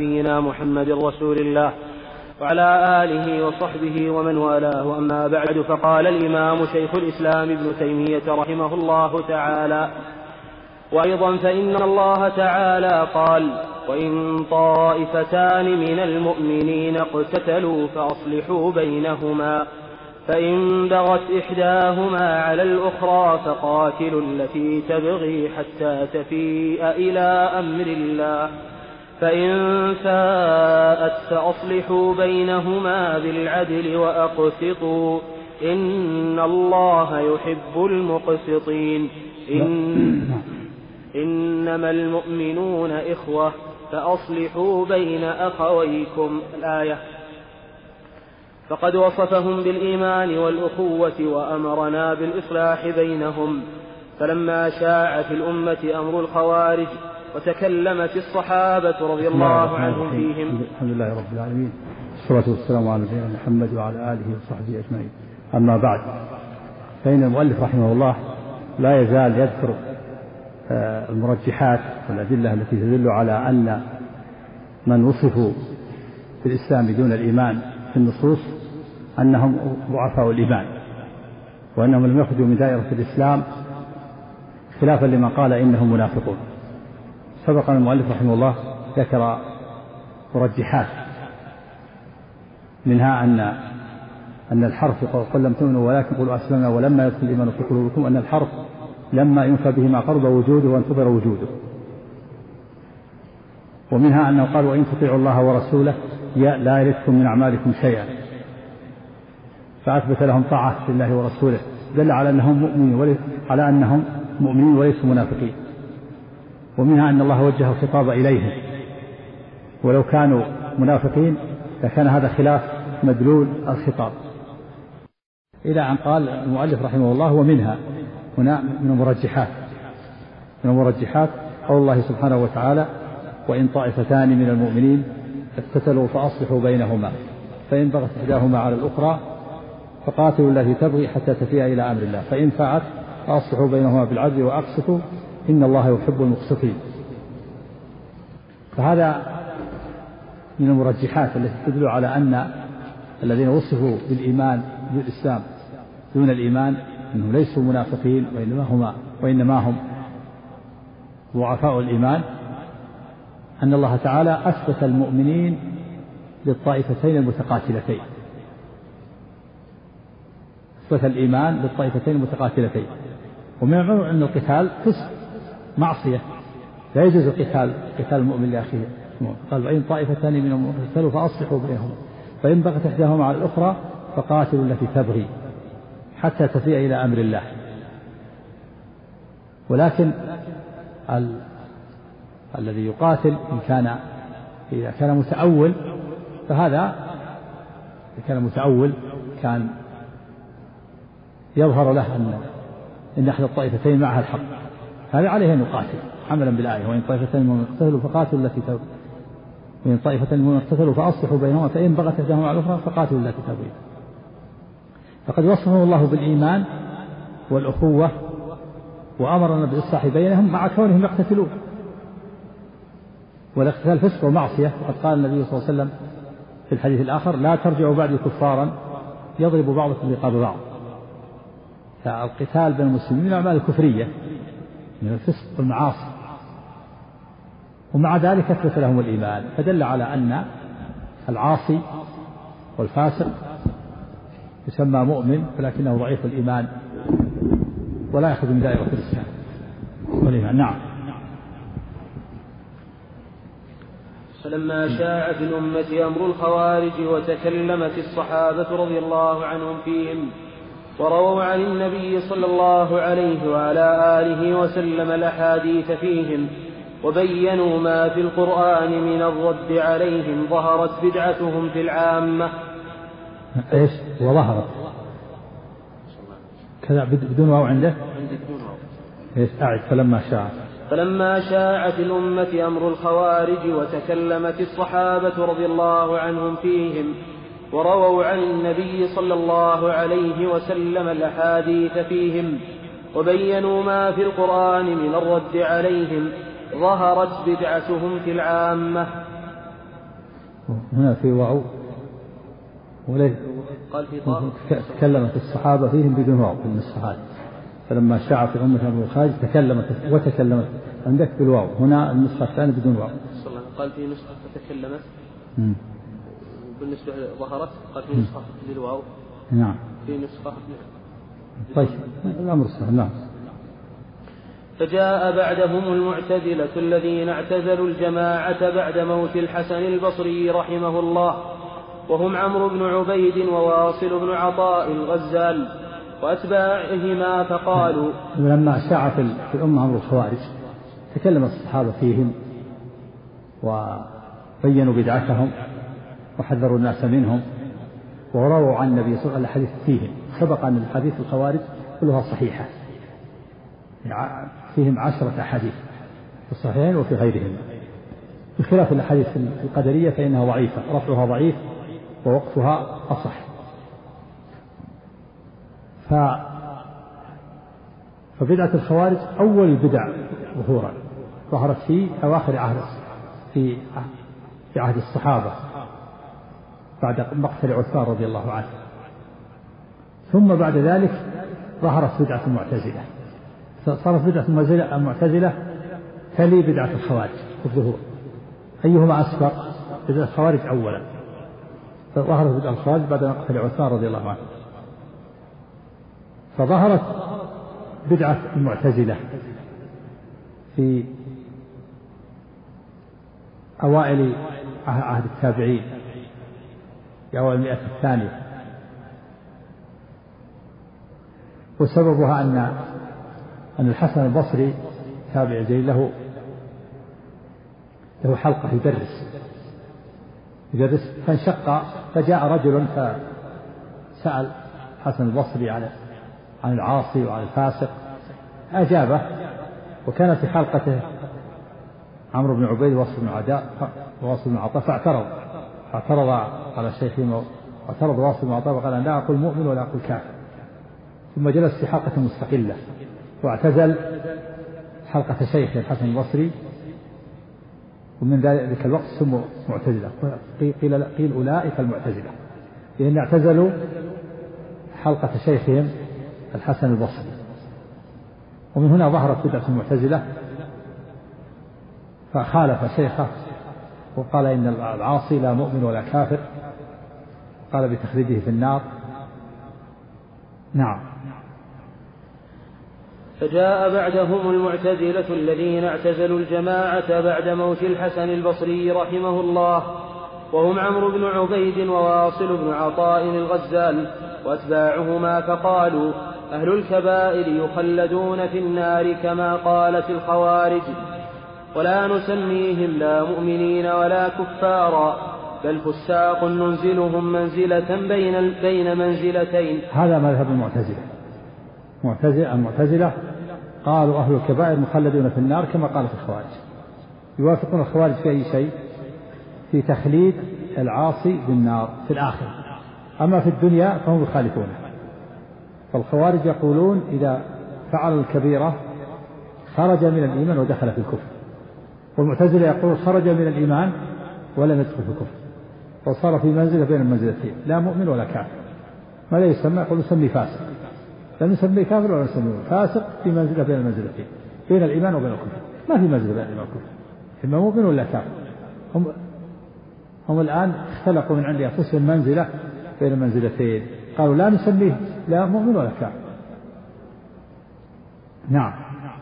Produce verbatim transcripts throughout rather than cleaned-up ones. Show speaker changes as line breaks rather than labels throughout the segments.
نبينا محمد رسول الله وعلى آله وصحبه ومن والاه. أما بعد، فقال الإمام شيخ الإسلام ابن تيمية رحمه الله تعالى: وأيضا فإن الله تعالى قال: وإن طائفتان من المؤمنين اقتتلوا فأصلحوا بينهما، فإن بغت إحداهما على الأخرى فقاتلوا التي تبغي حتى تفيء إلى أمر الله، فإن فاءت فأصلحوا بينهما بالعدل وأقسطوا، إن الله يحب المقسطين. إن إنما المؤمنون إخوة فأصلحوا بين أخويكم. الآية. فقد وصفهم بالإيمان والأخوة وأمرنا بالإصلاح بينهم. فلما شاع في الأمة أمر الخوارج وتكلمت الصحابة رضي الله عنهم فيهم.
الحمد لله رب العالمين، والصلاة والسلام على نبينا محمد وعلى آله وصحبه أجمعين. أما بعد، فإن المؤلف رحمه الله لا يزال يذكر المرجحات والأدلة التي تدل على أن من وصفوا بالإسلام دون الإيمان في النصوص أنهم ضعفاء الإيمان، وأنهم لم يخرجوا من دائرة الإسلام، خلافا لما قال إنهم منافقون. سبق المؤلف رحمه الله ذكر مرجحات، منها أن أن الحرف قل لم تؤمنوا ولكن قولوا أسلمنا ولما يدخل الإيمان في قلوبكم، أن الحرف لما ينفى به ما قرب وجوده وانتظر وجوده. ومنها أنه قال: وإن تطيعوا الله ورسوله لا يلدكم من أعمالكم شيئا، فأثبت لهم طاعة لله ورسوله، دل على أنهم مؤمنين على أنهم مؤمنين وليسوا منافقين. ومنها أن الله وجه الخطاب إليهم، ولو كانوا منافقين لكان هذا خلاف مدلول الخطاب. إلى أن قال المؤلف رحمه الله: ومنها هنا من المرجحات من المرجحات قول الله سبحانه وتعالى: وإن طائفتان من المؤمنين اقتتلوا فأصلحوا بينهما، فإن بغت إحداهما على الأخرى فقاتلوا التي تبغي حتى تفيء إلى أمر الله، فإن فاءت فأصلحوا بينهما بالعدل وأقسطوا، إن الله يحب المقسطين. فهذا من المرجحات التي تدل على أن الذين وصفوا بالإيمان بالإسلام دون الإيمان أنهم ليسوا منافقين، وإنما هم وإنما هم ضعفاء الإيمان، أن الله تعالى أثبت المؤمنين للطائفتين المتقاتلتين، أثبت الإيمان للطائفتين المتقاتلتين. ومن المعلوم أن القتال فسق معصية، لا يجوز القتال قتال المؤمن لأخيه. قال: وإن طائفتان من المؤمنين اقتتلوا فأصلحوا بينهما، فإن بغت إحداهما على الأخرى فقاتلوا التي تبغي حتى تفيء إلى أمر الله. ولكن ال... الذي يقاتل إن كان إذا كان متأول، فهذا إذا كان متأول كان يظهر له أن إن أحد الطائفتين معها الحق، هذا عليه أن يقاتل عملا بالآية: وإن طائفتين من اقتتلوا فقاتلوا التي تبغي، وإن طائفتين من اقتتلوا فأصلحوا بينهما، فإن بغت إحداهما على الأخرى فقاتلوا التي تبغي. فقد وصفه الله بالإيمان والأخوة وأمرنا بالإصلاح بينهم مع كونهم يقتتلون، والاقتتال فسق ومعصية. وقد قال النبي صلى الله عليه وسلم في الحديث الآخر: لا ترجعوا بعدي كفارا يضرب بعضكم رقاب بعض. فالقتال بين المسلمين من الأعمال الكفرية من الفسق والمعاصي، ومع ذلك أثبت لهم الإيمان، فدل على أن العاصي والفاسق يسمى مؤمن ولكنه ضعيف الإيمان ولا يأخذ من دائرة الإسلام والإيمان. نعم.
فلما شاع في الأمة أمر الخوارج وتكلمت الصحابة رضي الله عنهم فيهم، ورووا عن النبي صلى الله عليه وعلى آله وسلم الأحاديث فيهم، وبينوا ما في القرآن من الرد عليهم، ظهرت بدعتهم في العامة.
إيش وظهرت كذا بدون واو عنده؟ إيش أعد. فلما شاع
فلما شاع في الأمة أمر الخوارج وتكلمت الصحابة رضي الله عنهم فيهم، ورووا عن النبي صلى الله عليه وسلم الأحاديث فيهم، وبينوا ما في القرآن من الرد عليهم، ظهرت بدعتهم في العامة.
هنا في واو وليس
قال في طاء
تكلمت الصحابة فيهم بدون واو في النسخة، فلما شاع في أمة أبو خالد تكلمت وتكلمت عندك بالواو، هنا النسخة الثانية بدون واو.
قال في نسخة تكلمت بالنسبة ظهرت، قال في نسخة بالواو.
نعم.
في نسخة.
طيب الأمر سهل. نعم.
فجاء بعدهم المعتزلة الذين اعتزلوا الجماعة بعد موت الحسن البصري رحمه الله، وهم عمرو بن عبيد وواصل بن عطاء الغزال وأتباعهما، فقالوا
لما شاع في الأمة أمر الخوارج تكلم الصحابة فيهم وبينوا بدعتهم وحذروا الناس منهم ورووا عن النبي صلى الله عليه وسلم الحديث فيهم. سبق أن الحديث الخوارج كلها صحيحة، فيهم عشرة أحاديث في الصحيحين وفي غيرهم، بخلاف الأحاديث القدرية فإنها ضعيفة، رفعها ضعيف ووقفها أصح. ف... فبدعة الخوارج أول البدع ظهورا ظهرت في أواخر عهد في في عهد الصحابة بعد مقتل عثمان رضي الله عنه، ثم بعد ذلك ظهرت بدعة المعتزلة، صارت بدعة المعتزلة تلي بدعة الخوارج في الظهور. أيهما أسبق؟ بدعة الخوارج أولا، فظهرت بدعة الخوارج بعد مقتل عثمان رضي الله عنه. فظهرت بدعة المعتزلة في أوائل عهد التابعين، في أوائل المئة الثانية، وسببها أن أن الحسن البصري تابع جليل له له حلقة يدرس يدرس فانشق، فجاء رجل فسأل الحسن البصري عن عن العاصي وعن الفاسق، أجابه، وكان في حلقته عمرو بن عبيد وواصل بن عداء وواصل بن عطاء، فاعترض اعترض على شيخه، اعترض واصل بن عطاء وقال: لا أقول مؤمن ولا أقول كافر. ثم جلس في حلقة مستقلة واعتزل حلقة شيخه الحسن البصري، ومن ذلك الوقت سموا معتزلة. قيل قيل أولئك المعتزلة لأن اعتزلوا حلقة شيخهم الحسن البصري، ومن هنا ظهرت بدعة المعتزلة، فخالف شيخه وقال إن العاصي لا مؤمن ولا كافر، قال بتخليده في النار. نعم.
فجاء بعدهم المعتزلة الذين اعتزلوا الجماعة بعد موت الحسن البصري رحمه الله، وهم عمرو بن عبيد وواصل بن عطاء الغزال وأتباعهما، فقالوا: أهل الكبائر يخلدون في النار كما قالت الخوارج، ولا نسميهم لا مؤمنين ولا كفارا، بل فساق ننزلهم منزلة بين بين منزلتين.
هذا مذهب المعتزلة. معتزلة المعتزلة قالوا أهل الكبائر مخلدون في النار كما قالت الخوارج، يوافقون الخوارج في أي شيء؟ في تخليد العاصي بالنار في الآخرة، أما في الدنيا فهم يخالفونه. فالخوارج يقولون إذا فعل الكبيرة خرج من الإيمان ودخل في الكفر، والمعتزلة يقول خرج من الإيمان ولم يدخل في الكفر، وصار في منزلة بين المنزلتين، لا مؤمن ولا كافر. ماذا يسمى؟ يقول نسميه فاسق، لا نسميه كافر ولا نسميه فاسق، في منزلة بين المنزلتين، بين الإيمان وبين الكفر، ما في منزلة بين الإيمان والكفر، إما مؤمن ولا كافر. هم هم الآن اختلقوا من عند أنفسهم منزلة بين المنزلتين، قالوا لا نسميه لا مؤمن ولا كافر. نعم.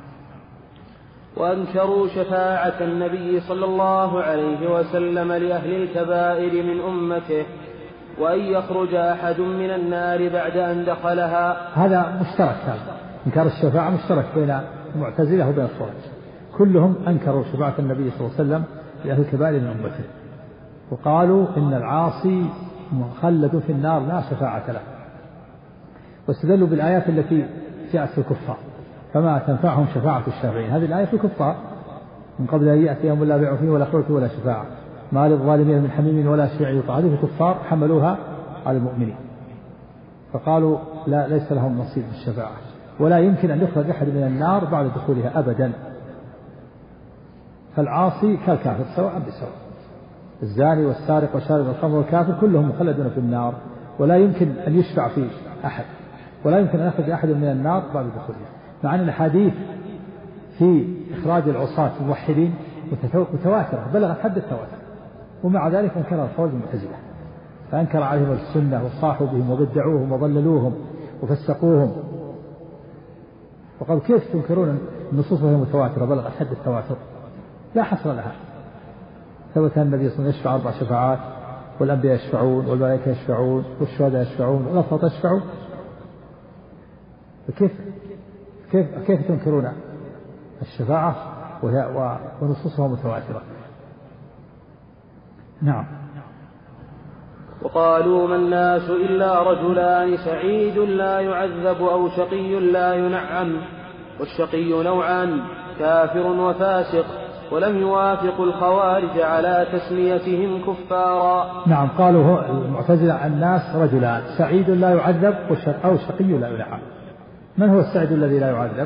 وأنكروا شفاعة النبي صلى الله عليه وسلم لأهل الكبائر من أمته، وأن يخرج أحد من النار بعد أن دخلها.
هذا مشترك، هذا إنكار الشفاعة مشترك بين المعتزلة وبين الخوارج، كلهم أنكروا شفاعة النبي صلى الله عليه وسلم لأهل الكبائر من أمته، وقالوا إن العاصي مخلد في النار لا شفاعة له، واستدلوا بالآيات التي جاءت في الكفار، فما تنفعهم شفاعة الشافعين. هذه الآية في الكفار: من قبل أن يأتي يوم لا بيع فيه ولا خلة ولا شفاعة، ما للظالمين من حميم ولا شفيع يطاع. هذه الكفار حملوها على المؤمنين، فقالوا لا ليس لهم نصيب في الشفاعة، ولا يمكن أن يخرج أحد من النار بعد دخولها أبدا. فالعاصي كالكافر سواء بسواء، الزاني والسارق وشارب الخمر والكافر كلهم مخلدون في النار، ولا يمكن أن يشفع في أحد، ولا يمكن أن يخرج أحد من النار بعد دخولها. مع أن الأحاديث في إخراج العصاة الموحدين متواترة بلغت حد التواتر، ومع ذلك أنكر الخوارج المعتزلة، فأنكر عليهم السنة وصاحوا بهم وبدعوهم وضللوهم وفسقوهم، وقال كيف تنكرون النصوص وهي متواترة بلغت حد التواتر؟ لا حصر لها. ثبت أن النبي صلى الله عليه وسلم يشفع أربع شفاعات، والأنبياء يشفعون، والملائكة يشفعون، والشهداء يشفعون، والأفراط يشفعون، فكيف كيف كيف تنكرون الشفاعة وهي ونصوصها متواترة؟ نعم.
وقالوا ما الناس إلا رجلان سعيد لا يعذب أو شقي لا ينعم، والشقي نوعان كافر وفاسق، ولم يوافق الخوارج على تسميتهم كفارا.
نعم، قالوا المعتزلة الناس رجلان سعيد لا يعذب أو شقي لا ينعم. من هو السعيد الذي لا يعذب؟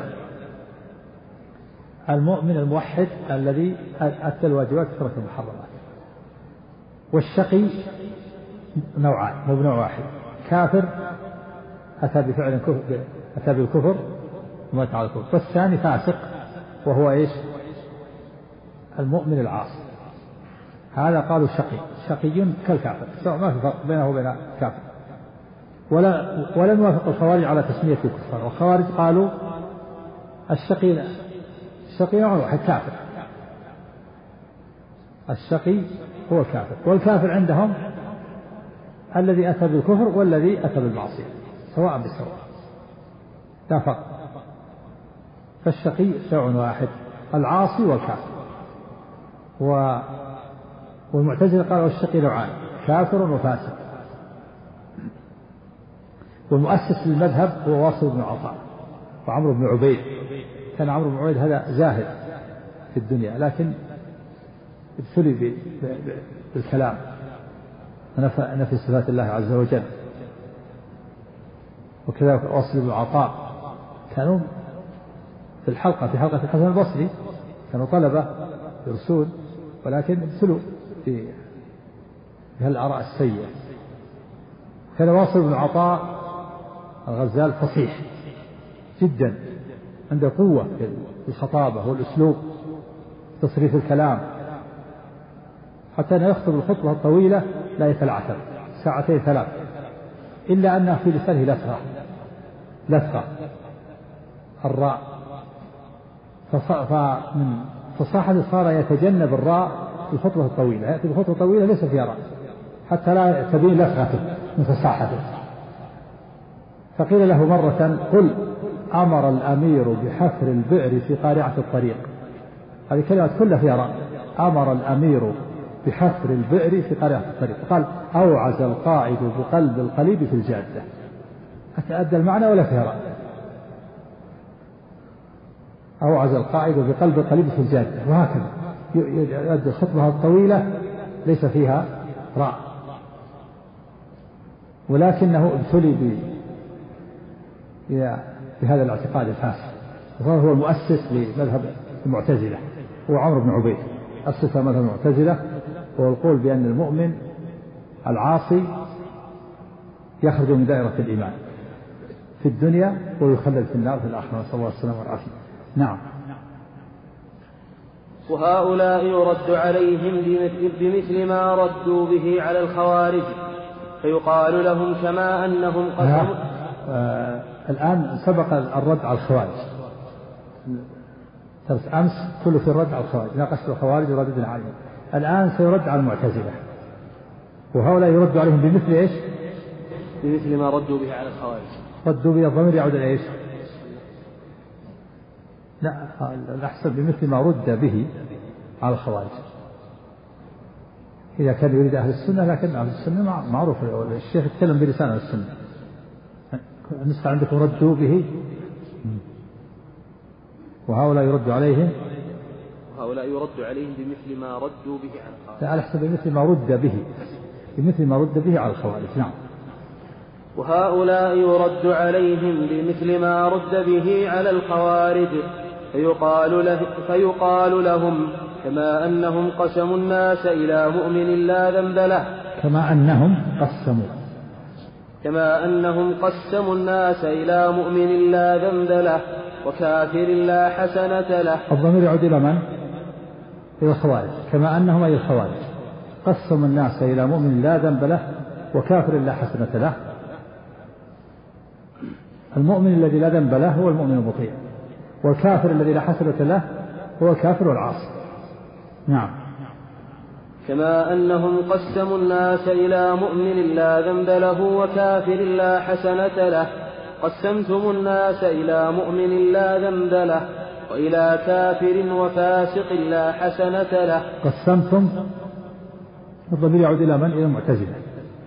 المؤمن الموحد الذي أتى الواجبات وترك المحرمات. والشقي نوعان مو بنوع واحد، كافر أتى بفعل كفر أتى بالكفر ومات على الكفر، والثاني فاسق وهو إيش؟ المؤمن العاصي. هذا قالوا شقي، شقي كالكافر، سواء ما في فرق بينه وبين كافر. ولا ولم يوافق الخوارج على تسمية الكفار، والخوارج قالوا الشقي الشقي نوع واحد كافر، الشقي هو الكافر، والكافر عندهم الذي أتى بالكفر والذي أتى بالمعصية سواء بسواء لا فرق. فالشقي نوع واحد العاصي والكافر. و... والمعتزلة قالوا الشقي نوعان كافر وفاسق. والمؤسس للمذهب هو واصل بن عطاء وعمرو بن عبيد. كان عمرو بن عبيد هذا زاهد في الدنيا، لكن ابتلي بالكلام ونفى نفي صفات الله عز وجل. وكذلك واصل بن عطاء كانوا في الحلقة في حلقة الحسن البصري كانوا طلبة يرسون، ولكن ابتلوا بهالآراء السيئة. كان واصل بن عطاء الغزال فصيح جدا، عنده قوة في الخطابة والأسلوب تصريف الكلام، حتى أنه يخطب الخطبة الطويلة لا يتلعثم ساعتين ثلاث، إلا أنه في لسانه لثغة لثغة الراء، فمن فصاحة صار يتجنب الراء في الخطبة الطويلة، يأتي بخطبة طويلة ليس فيها راء حتى لا تبين لثغته من فصاحته. فقيل له مرة قل أمر الأمير بحفر البئر في قارعة الطريق، هذه كلمة كلها فيها راء، أمر الأمير بحفر البئر في قارعة الطريق، قال أوعز القائد بقلب القليب في الجادة، أتأدى المعنى ولا فيها راء، أوعز القائد بقلب القليب في الجادة، وهكذا يؤدي الخطبة الطويلة ليس فيها راء. ولكنه ابتلي بهذا الاعتقاد الفاسد، وهو المؤسس لمذهب المعتزلة، هو عمرو بن عبيد أسس مذهب المعتزلة، وهو القول بأن المؤمن العاصي يخرج من دائرة الإيمان في الدنيا ويخلد في النار في الآخرة، نسأل الله السلامة والعافية. نعم.
وهؤلاء يرد عليهم بمثل ما ردوا به على الخوارج، فيقال لهم كما أنهم قسموا.
آه الآن سبق الرد على الخوارج، أمس كله في الرد على الخوارج، ناقشت الخوارج ورددنا عليهم. الآن سيرد على المعتزلة، وهؤلاء يرد عليهم بمثل إيش؟
بمثل ما ردوا به على الخوارج.
ردوا به الضمير يعود إلى إيش؟ لا، الأحسن بمثل ما رد به على الخوارج إذا كان يريد أهل السنة، لكن أهل السنة معروف، الشيخ يتكلم بلسان أهل السنة. النسخة عندكم ردوا به، وهؤلاء يرد عليهم
وهؤلاء يرد عليهم بمثل ما ردوا به على الخوارج.
لا، الأحسن بمثل ما رد به بمثل ما رد به على الخوارج. نعم.
وهؤلاء يرد عليهم بمثل ما رد به على الخوارج، فيقال, له فيقال لهم كما أنهم قسموا الناس إلى مؤمن لا ذنب له
كما أنهم قسموا
كما أنهم قسموا الناس إلى مؤمن لا ذنب له وكافر لا حسنة له.
الضمير يعود إلى من؟ إلى الخوارج. كما أنهم أي الخوارج قسموا الناس إلى مؤمن لا ذنب له وكافر لا حسنة له. المؤمن الذي لا ذنب له هو المؤمن المطيع، والكافر الذي لا حسنة له هو الكافر والعاصي. نعم.
كما أنهم قسموا الناس إلى مؤمن لا ذنب له وكافر لا حسنة له، قسمتم الناس إلى مؤمن لا ذنب له وإلى كافر وفاسق لا حسنة له.
قسمتم الضمير يعود إلى من؟ إلى المعتزلة.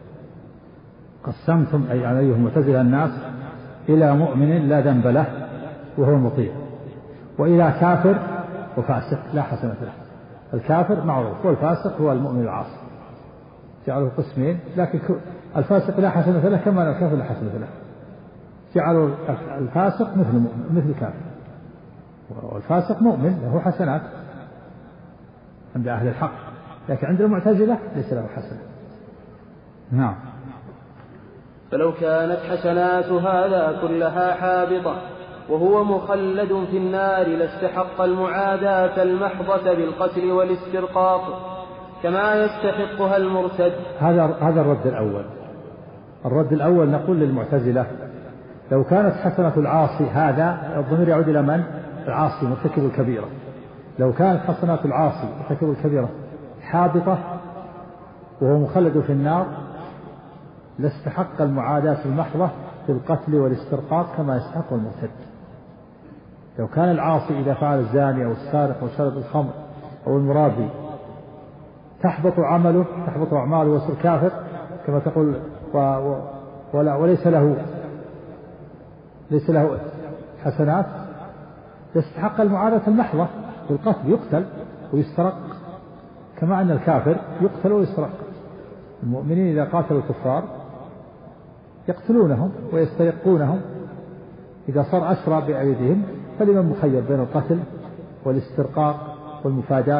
قسمتم أي عليه المعتزلة الناس إلى مؤمن لا ذنب له وهو المطيع، وإلى كافر وفاسق لا حسنة له. الكافر معروف والفاسق هو المؤمن العاصي، جعلوا قسمين، لكن الفاسق لا حسنة له كما الكافر لا حسنة له. جعلوا الفاسق مثل مثل الكافر، والفاسق مؤمن له حسنات عند أهل الحق، لكن عند المعتزلة ليس له حسنة. نعم.
فلو كانت حسنات هذا كلها حابطة وهو مخلد في النار لاستحق المعاداة المحضة بالقتل والاسترقاق كما يستحقها المرتد.
هذا هذا الرد الأول. الرد الأول نقول للمعتزلة لو كانت حسنة العاصي، هذا الضمير يعود إلى من؟ العاصي مرتكب الكبيرة. لو كانت حسنات العاصي مرتكب الكبيرة حابطة وهو مخلد في النار لاستحق المعاداة المحضة في القتل والاسترقاق كما يستحق المرتد. لو كان العاصي إذا فعل الزاني أو السارق أو شرب الخمر أو المرابي تحبط عمله تحبط أعماله ويصير كافر كما تقول و و ولا وليس له ليس له حسنات، يستحق المعاداة المحضة بالقتل، يقتل ويسترق كما أن الكافر يقتل ويسترق. المؤمنين إذا قاتلوا الكفار يقتلونهم ويسترقونهم، إذا صار أسرى بأيديهم فلمن مخير بين القتل والاسترقاق والمفاداة.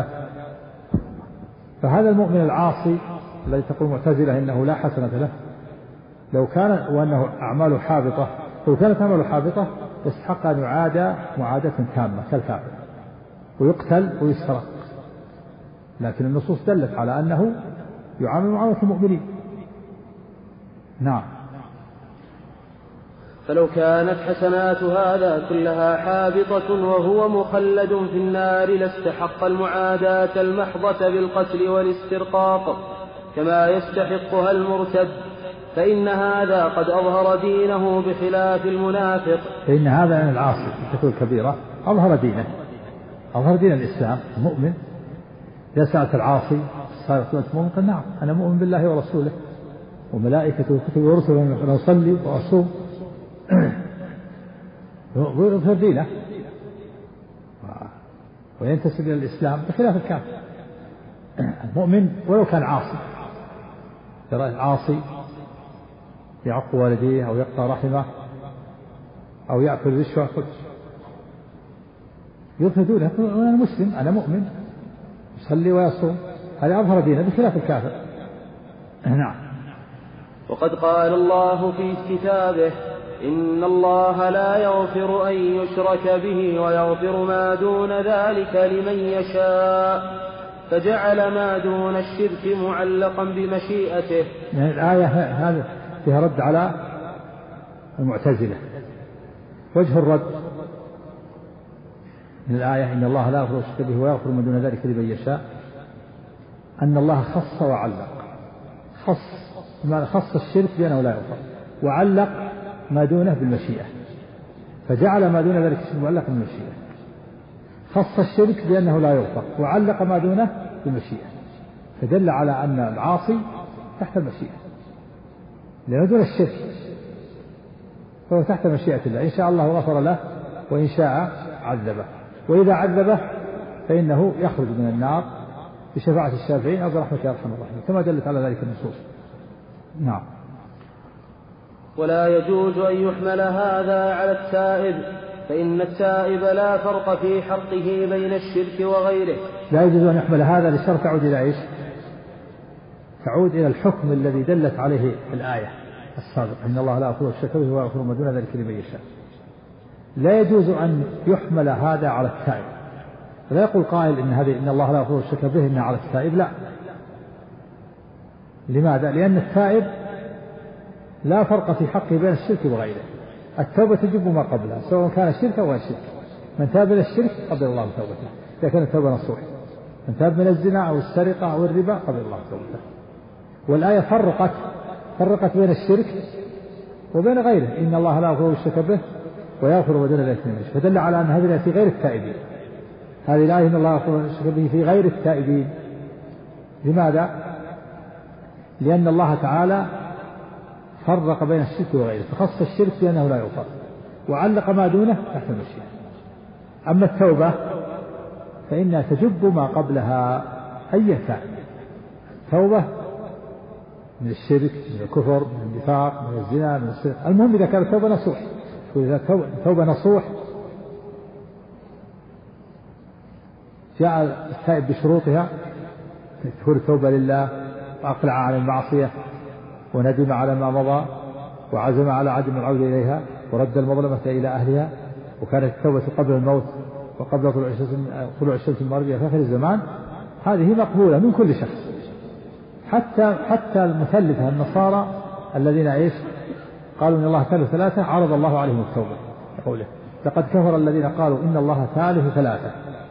فهذا المؤمن العاصي الذي تقول معتزلة إنه لا حسنة له لو كان وأنه أعماله حابطة، لو كانت أعماله حابطة يستحق أن يعادى معاداة تامة كالكافر ويقتل ويسترق، لكن النصوص دلت على أنه يعامل معاملة المؤمنين. نعم.
فلو كانت حسنات هذا كلها حابطة وهو مخلد في النار لاستحق المعاداة المحضة بالقتل والاسترقاق كما يستحقها المرتد، فإن هذا قد أظهر دينه بخلاف المنافق.
فإن هذا من العاصي تكون كبيرة أظهر دينه، أظهر دين الإسلام. المؤمن إذا سألت العاصي صارت أنت مؤمن؟ قال نعم أنا مؤمن بالله ورسوله وملائكته وكتبه ورسله ونصلي وأصوم ويظهر دينه وينتسب إلى الإسلام بخلاف الكافر. المؤمن ولو كان عاصي، ترى العاصي يعق والديه أو يقطع رحمه أو يأكل رشوة يظهر دينه، أنا مسلم أنا مؤمن يصلي ويصوم، هذا أظهر دينه بخلاف الكافر. نعم.
وقد قال الله في كتابه إن الله لا يغفر أن يشرك به ويغفر ما دون ذلك لمن يشاء، فجعل ما دون الشرك معلقا بمشيئته.
يعني الآية هذا فيها رد على المعتزلة. وجه الرد من الآية إن الله لا يغفر أن يشرك به ويغفر ما دون ذلك لمن يشاء أن الله خص وعلق. خص ما خص الشرك بأنه لا يغفر، وعلق ما دونه بالمشيئة، فجعل ما دون ذلك معلقا بالمشيئة. خص الشرك بأنه لا يغفر وعلق ما دونه بالمشيئة، فدل على أن العاصي تحت المشيئة لأنه دون الشرك، فهو تحت مشيئة الله. إن شاء الله غفر له وإن شاء عذبه، وإذا عذبه فإنه يخرج من النار بشفاعة الشافعين أو برحمة أرحم الراحمين كما دلت على ذلك النصوص. نعم.
ولا يجوز أن يحمل هذا على التائب، فإن التائب لا فرق في حقه بين الشرك وغيره،
لا يجوز أن يحمل هذا للشر تعود إلى إيش؟ تعود إلى الحكم الذي دلت عليه الآية السابقة إن الله لا يغفر الشرك به ويغفر ما دون ذلك لمن يشاء. لا يجوز أن يحمل هذا على التائب. لا يقول قائل إن هذه إن الله لا يغفر الشرك به إنها على التائب، لا. لماذا؟ لأن التائب لا فرق في حقه بين الشرك وغيره. التوبة تجب ما قبلها سواء كان الشرك أو غير الشرك. من تاب من الشرك قبل الله توبته إذا كانت توبة نصوح. من تاب من الزنا أو السرقة أو الربا قبل الله توبته. والآية فرقت فرقت بين الشرك وبين غيره إن الله لا يغفر الشرك به ويغفر ما دون ذلك لمن يشاء، فدل على أن هذه في غير التائبين. هذه الآية إن الله يغفر الشرك به في غير التائبين. لماذا؟ لأن الله تعالى فرق بين الشرك وغيره، فخص الشرك بأنه لا يغفر وعلق ما دونه تحت المشيئة. أما التوبة فإنها تجب ما قبلها أي كان، توبة من الشرك من الكفر من النفاق من الزنا من السرقة، المهم إذا كانت توبة نصوح. وإذا توبة نصوح جاء التائب بشروطها تكون التوبة لله وأقلع عن المعصية وندم على ما مضى وعزم على عدم العودة إليها ورد المظلمة إلى أهلها، وكانت التوبة قبل الموت وقبل طلوع الشمس المغربية في آخر الزمان، هذه مقبولة من كل شخص، حتى حتى المثلثة النصارى الذين ايش قالوا ان الله ثالث ثلاثة عرض الله عليهم التوبة قوله لقد كفر الذين قالوا ان الله ثالث ثلاثة،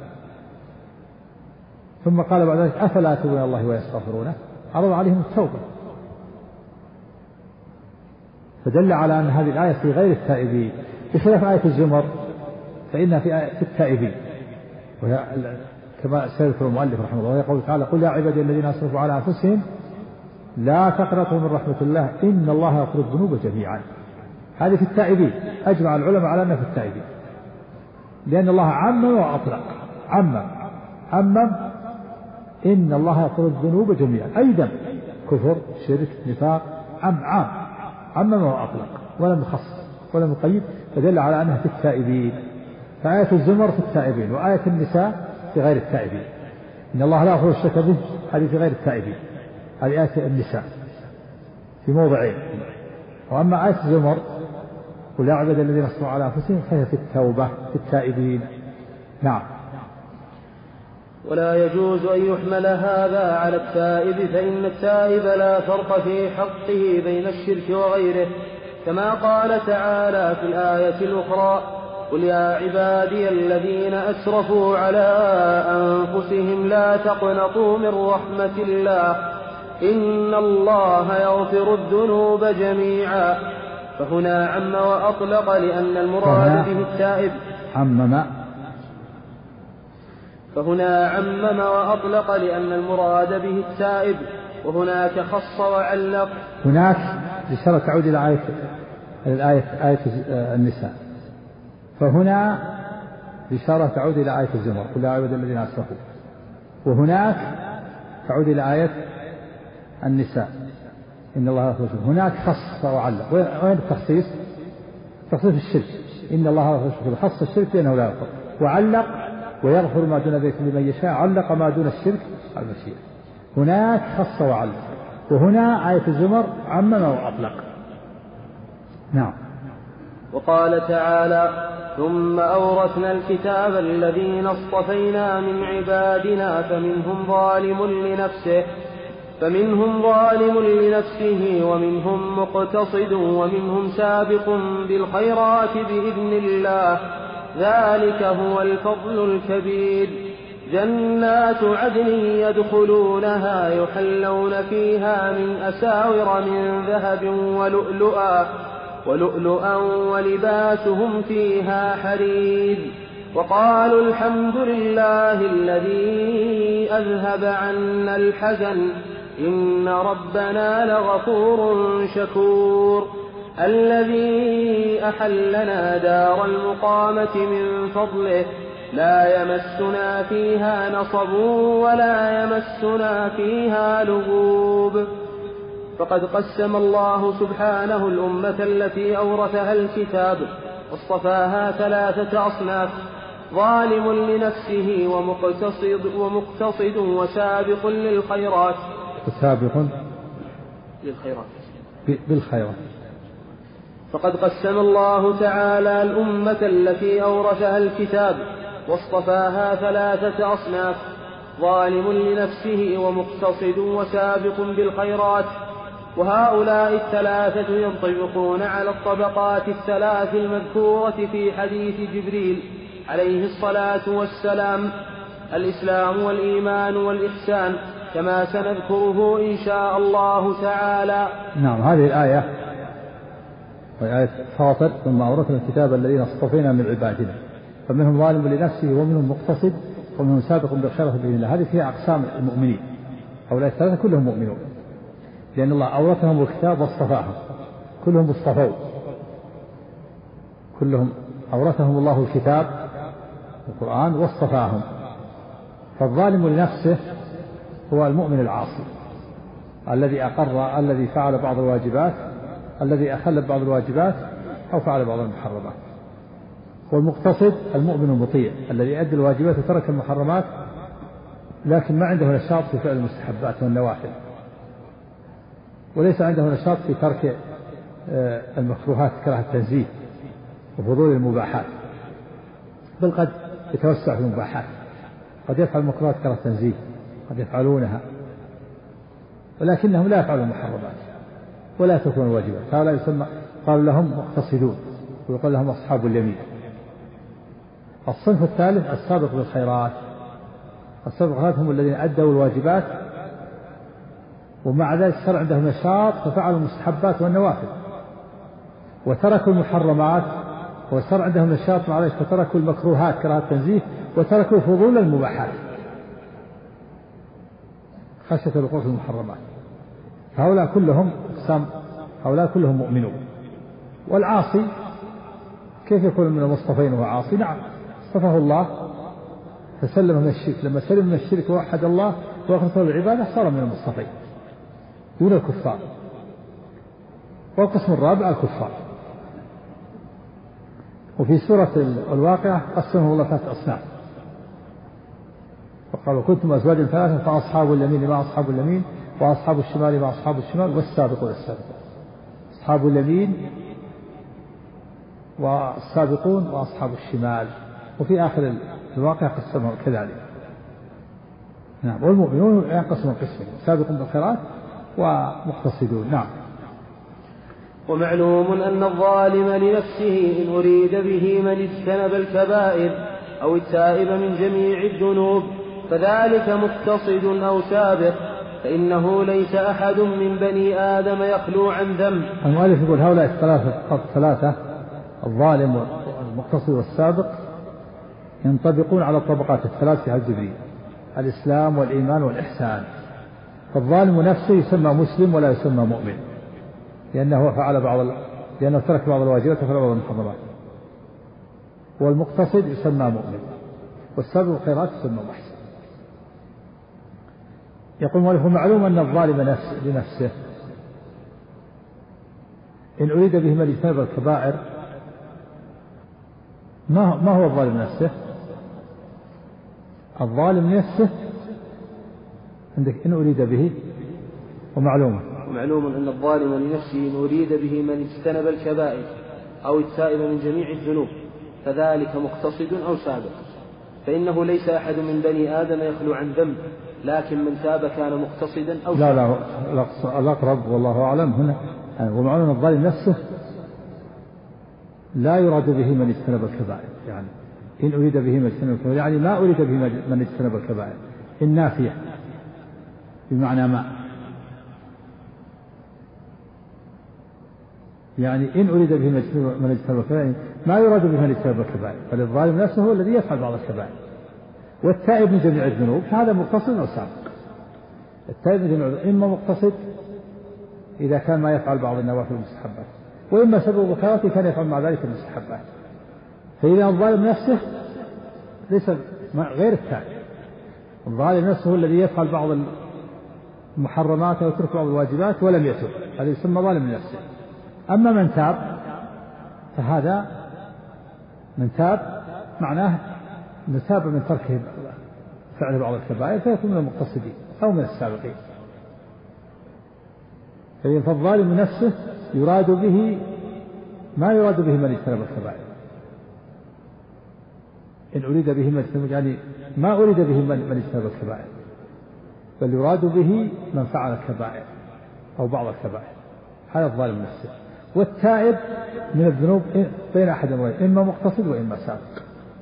ثم قال بعد ذلك افلا يتوبون الله ويستغفرونه، عرض عليهم التوبة. فدل على ان هذه الآية في غير التائبين، بخلاف آية الزمر فإنها في آية التائبين، كما سيذكر المؤلف رحمه الله يقول تعالى قل يا عبادي الذين اسرفوا على انفسهم لا تقنطوا من رحمة الله إن الله يغفر الذنوب جميعا. هذه في التائبين، أجمع العلماء على أنها في التائبين، لأن الله عمم وأطلق، عمم عمم إن الله يغفر الذنوب جميعا، أي ذنب كفر شرك نفاق عم عام عمم وأطلق ولم يخصص ولم يقيد، فدل على أنها في التائبين. فآية الزمر في التائبين، وآية النساء في غير التائبين. إن الله لا يغفر الشرك به هذه في غير التائبين، هذه آية النساء في موضعين. وأما آية الزمر قل يا عباد الذين اسرفوا على أنفسهم فهي في التوبة في التائبين. نعم.
ولا يجوز أن يحمل هذا على التائب، فإن التائب لا فرق في حقه بين الشرك وغيره، كما قال تعالى في الآية الأخرى قل يا عبادي الذين أسرفوا على أنفسهم لا تقنطوا من رحمة الله إن الله يغفر الذنوب جميعا. فهنا عم وأطلق لأن المراد به التائب
عمم
فهنا عمم وأطلق لأن المراد به التائب، وهناك خص وعلق.
هناك بشرط تعود إلى آية الآية آية النساء، فهنا بشارة تعود إلى آية الزمر قل يا عباد الذين أسرفوا، وهناك تعود إلى آية النساء إن الله يغفر الذنوب. هناك خص وعلق. وين التخصيص؟ تخصيص الشرك إن الله يغفر الشرك، خص الشرك لأنه لا يغفر، وعلق ويغفر ما دون ذلك لمن يشاء، علق ما دون الشرك على المشيئة. هناك خص وعلق، وهنا آية الزمر عمم وأطلق. نعم.
وقال تعالى ثم أورثنا الكتاب الذين اصطفينا من عبادنا فمنهم ظالم لنفسه فمنهم ظالم لنفسه ومنهم مقتصد ومنهم سابق بالخيرات بإذن الله، ذلك هو الفضل الكبير. جنات عدن يدخلونها يحلون فيها من أساور من ذهب ولؤلؤا ولؤلؤا ولباسهم فيها حرير. وقالوا الحمد لله الذي أذهب عنا الحزن إن ربنا لغفور شكور. الذي أحلنا دار المقامة من فضله لا يمسنا فيها نصب ولا يمسنا فيها لغوب. فقد قسم الله سبحانه الأمة التي أورثها الكتاب واصطفاها ثلاثة أصناف: ظالم لنفسه ومقتصد, ومقتصد وسابق للخيرات
وسابق
للخيرات
بالخيرات.
فقد قسم الله تعالى الأمة التي أورثها الكتاب واصطفاها ثلاثة أصناف: ظالم لنفسه ومقتصد وسابق بالخيرات. وهؤلاء الثلاثة ينطبقون على الطبقات الثلاث المذكورة في حديث جبريل عليه الصلاة والسلام: الإسلام والإيمان والإحسان، كما سنذكره إن شاء الله تعالى.
نعم، هذه الآية وهي آية فاطر: ثم أورثنا الكتاب الذين اصطفينا من عبادنا فمنهم ظالم لنفسه ومنهم مقتصد ومنهم سابق بالخيرات بإذن الله. هذه فيها أقسام المؤمنين، هؤلاء الثلاثة كلهم مؤمنون، لأن الله أورثهم الكتاب واصطفاهم، كلهم اصطفوا، كلهم أورثهم الله الكتاب القرآن واصطفاهم. فالظالم لنفسه هو المؤمن العاصي الذي أقر، الذي فعل بعض الواجبات، الذي أخل ببعض الواجبات أو فعل بعض المحرمات. والمقتصد المؤمن المطيع الذي يؤدي الواجبات وترك المحرمات لكن ما عنده نشاط في فعل المستحبات والنوافل، وليس عنده نشاط في ترك المكروهات كراهة التنزيه وفضول المباحات، بل قد يتوسع في المباحات، قد يفعل المكروهات كراهة التنزيه، قد يفعلونها، ولكنهم لا يفعلون المحرمات ولا يتركون الواجبات. هؤلاء يسمى قالوا لهم مقتصدون، ويقول لهم أصحاب اليمين. الصنف الثالث السابق بالخيرات. السابق بالخيرات هم الذين أدوا الواجبات ومع ذلك صار عندهم نشاط ففعلوا المستحبات والنوافل، وتركوا المحرمات وصار عندهم نشاط مع ذلك فتركوا المكروهات كراهة التنزيه وتركوا فضول المباحات خشية الوقوع في المحرمات. هؤلاء كلهم أقسام، هؤلاء كلهم مؤمنون. والعاصي كيف يكون من المصطفين وهو عاصي؟ نعم، اصطفاه الله فسلم من الشرك، لما سلم من الشرك ووحد الله وأخلص العبادة صار من المصطفين دون الكفار. والقسم الرابع الكفار. وفي سورة الواقعة قسمه الله ثلاث أصناف، وقالوا كنتم أزواجا ثلاثة فأصحاب اليمين ما أصحاب اليمين وأصحاب الشمال ما أصحاب الشمال والسابقون السابقون. أصحاب اليمين والسابقون وأصحاب الشمال. وفي آخر الواقع قسمه كذلك. نعم. والمؤمنون ينقسمون قسمين: سابق بالخيرات ومقتصدون. نعم.
ومعلوم أن الظالم لنفسه إن أريد به من اجتنب الكبائر أو التائب من جميع الذنوب فذلك مقتصد أو سابق، فإنه ليس أحد من بني آدم يخلو عن ذنب.
المؤلف يقول هؤلاء الثلاثة الثلاثة الظالم والمقتصد والسابق ينطبقون على الطبقات الثلاث في حديث جبريل: الإسلام والإيمان والإحسان. فالظالم نفسه يسمى مسلم ولا يسمى مؤمن، لأنه فعل بعض لأنه ترك بعض الواجبات وفعل بعض المحرمات. والمقتصد يسمى مؤمن، والسابق الخيرات يسمى محسن. يقول المؤلف: معلوم أن الظالم نفس لنفسه إن أريد به من اجتنب الكبائر. ما ما هو الظالم نفسه؟ الظالم نفسه عندك إن أريد به ومعلومة.
ومعلوم أن الظالم لنفسه إن أريد به من اجتنب الكبائر أو التائب من جميع الذنوب فذلك مقتصد أو سابق، فإنه ليس أحد من بني آدم يخلو عن ذنب، لكن من تاب كان مقتصدا أو
لا لا لا الأقرب والله أعلم هنا. ومعلوم أن الظالم نفسه لا يراد به من اجتنب الكبائر، يعني إن أريد به من اجتنب الكبائر يعني ما أريد به من اجتنب الكبائر. النافية بمعنى ما، يعني إن أريد به من اجتنب الكبائر ما يراد به من اجتنب الكبائر. فالظالم نفسه هو الذي يفعل بعض الكبائر. والتائب من جميع الذنوب هذا مقتصد أو سابق. التائب من جميع الذنوب إما مقتصد إذا كان ما يفعل بعض النوافل والمستحبات، وإما سبب الخيرات كان يفعل مع ذلك المستحبات. فإذا الظالم نفسه ليس غير التائب. الظالم نفسه هو الذي يفعل بعض المحرمات ويترك بعض الواجبات ولم يتب، هذا يسمى ظالم لنفسه. أما من تاب فهذا من تاب معناه إن تاب من تركه فعل بعض الكبائر فيكون من المقتصدين أو من السابقين. فالظالم نفسه يراد به ما يراد به من اجتنب الكبائر. إن أريد به من اجتنب يعني ما أريد به من اجتنب الكبائر، بل يراد به من فعل الكبائر أو بعض الكبائر، هذا الظالم نفسه. والتائب من الذنوب بين أحد أمرين، إما مقتصد وإما سابق.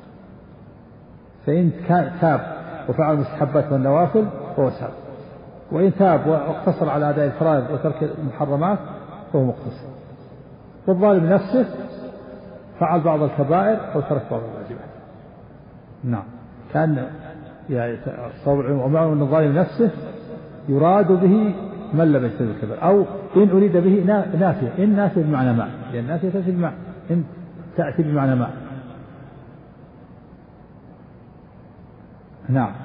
فإن كان تاب وفعل المستحبات والنوافل فهو سابق، وإن تاب واقتصر على أداء الفرائض وترك المحرمات فهو مقتصد. والظالم نفسه فعل بعض الكبائر أو ترك بعض الواجبات. نعم، كان يعني ومعنى أن الظالم نفسه يراد به من لم يجتنب الكبائر، أو إن أريد به نافية، إن نافية بمعنى ما، لأن نافية تأتي بمعنى إن تأتي بمعنى ما. نعم،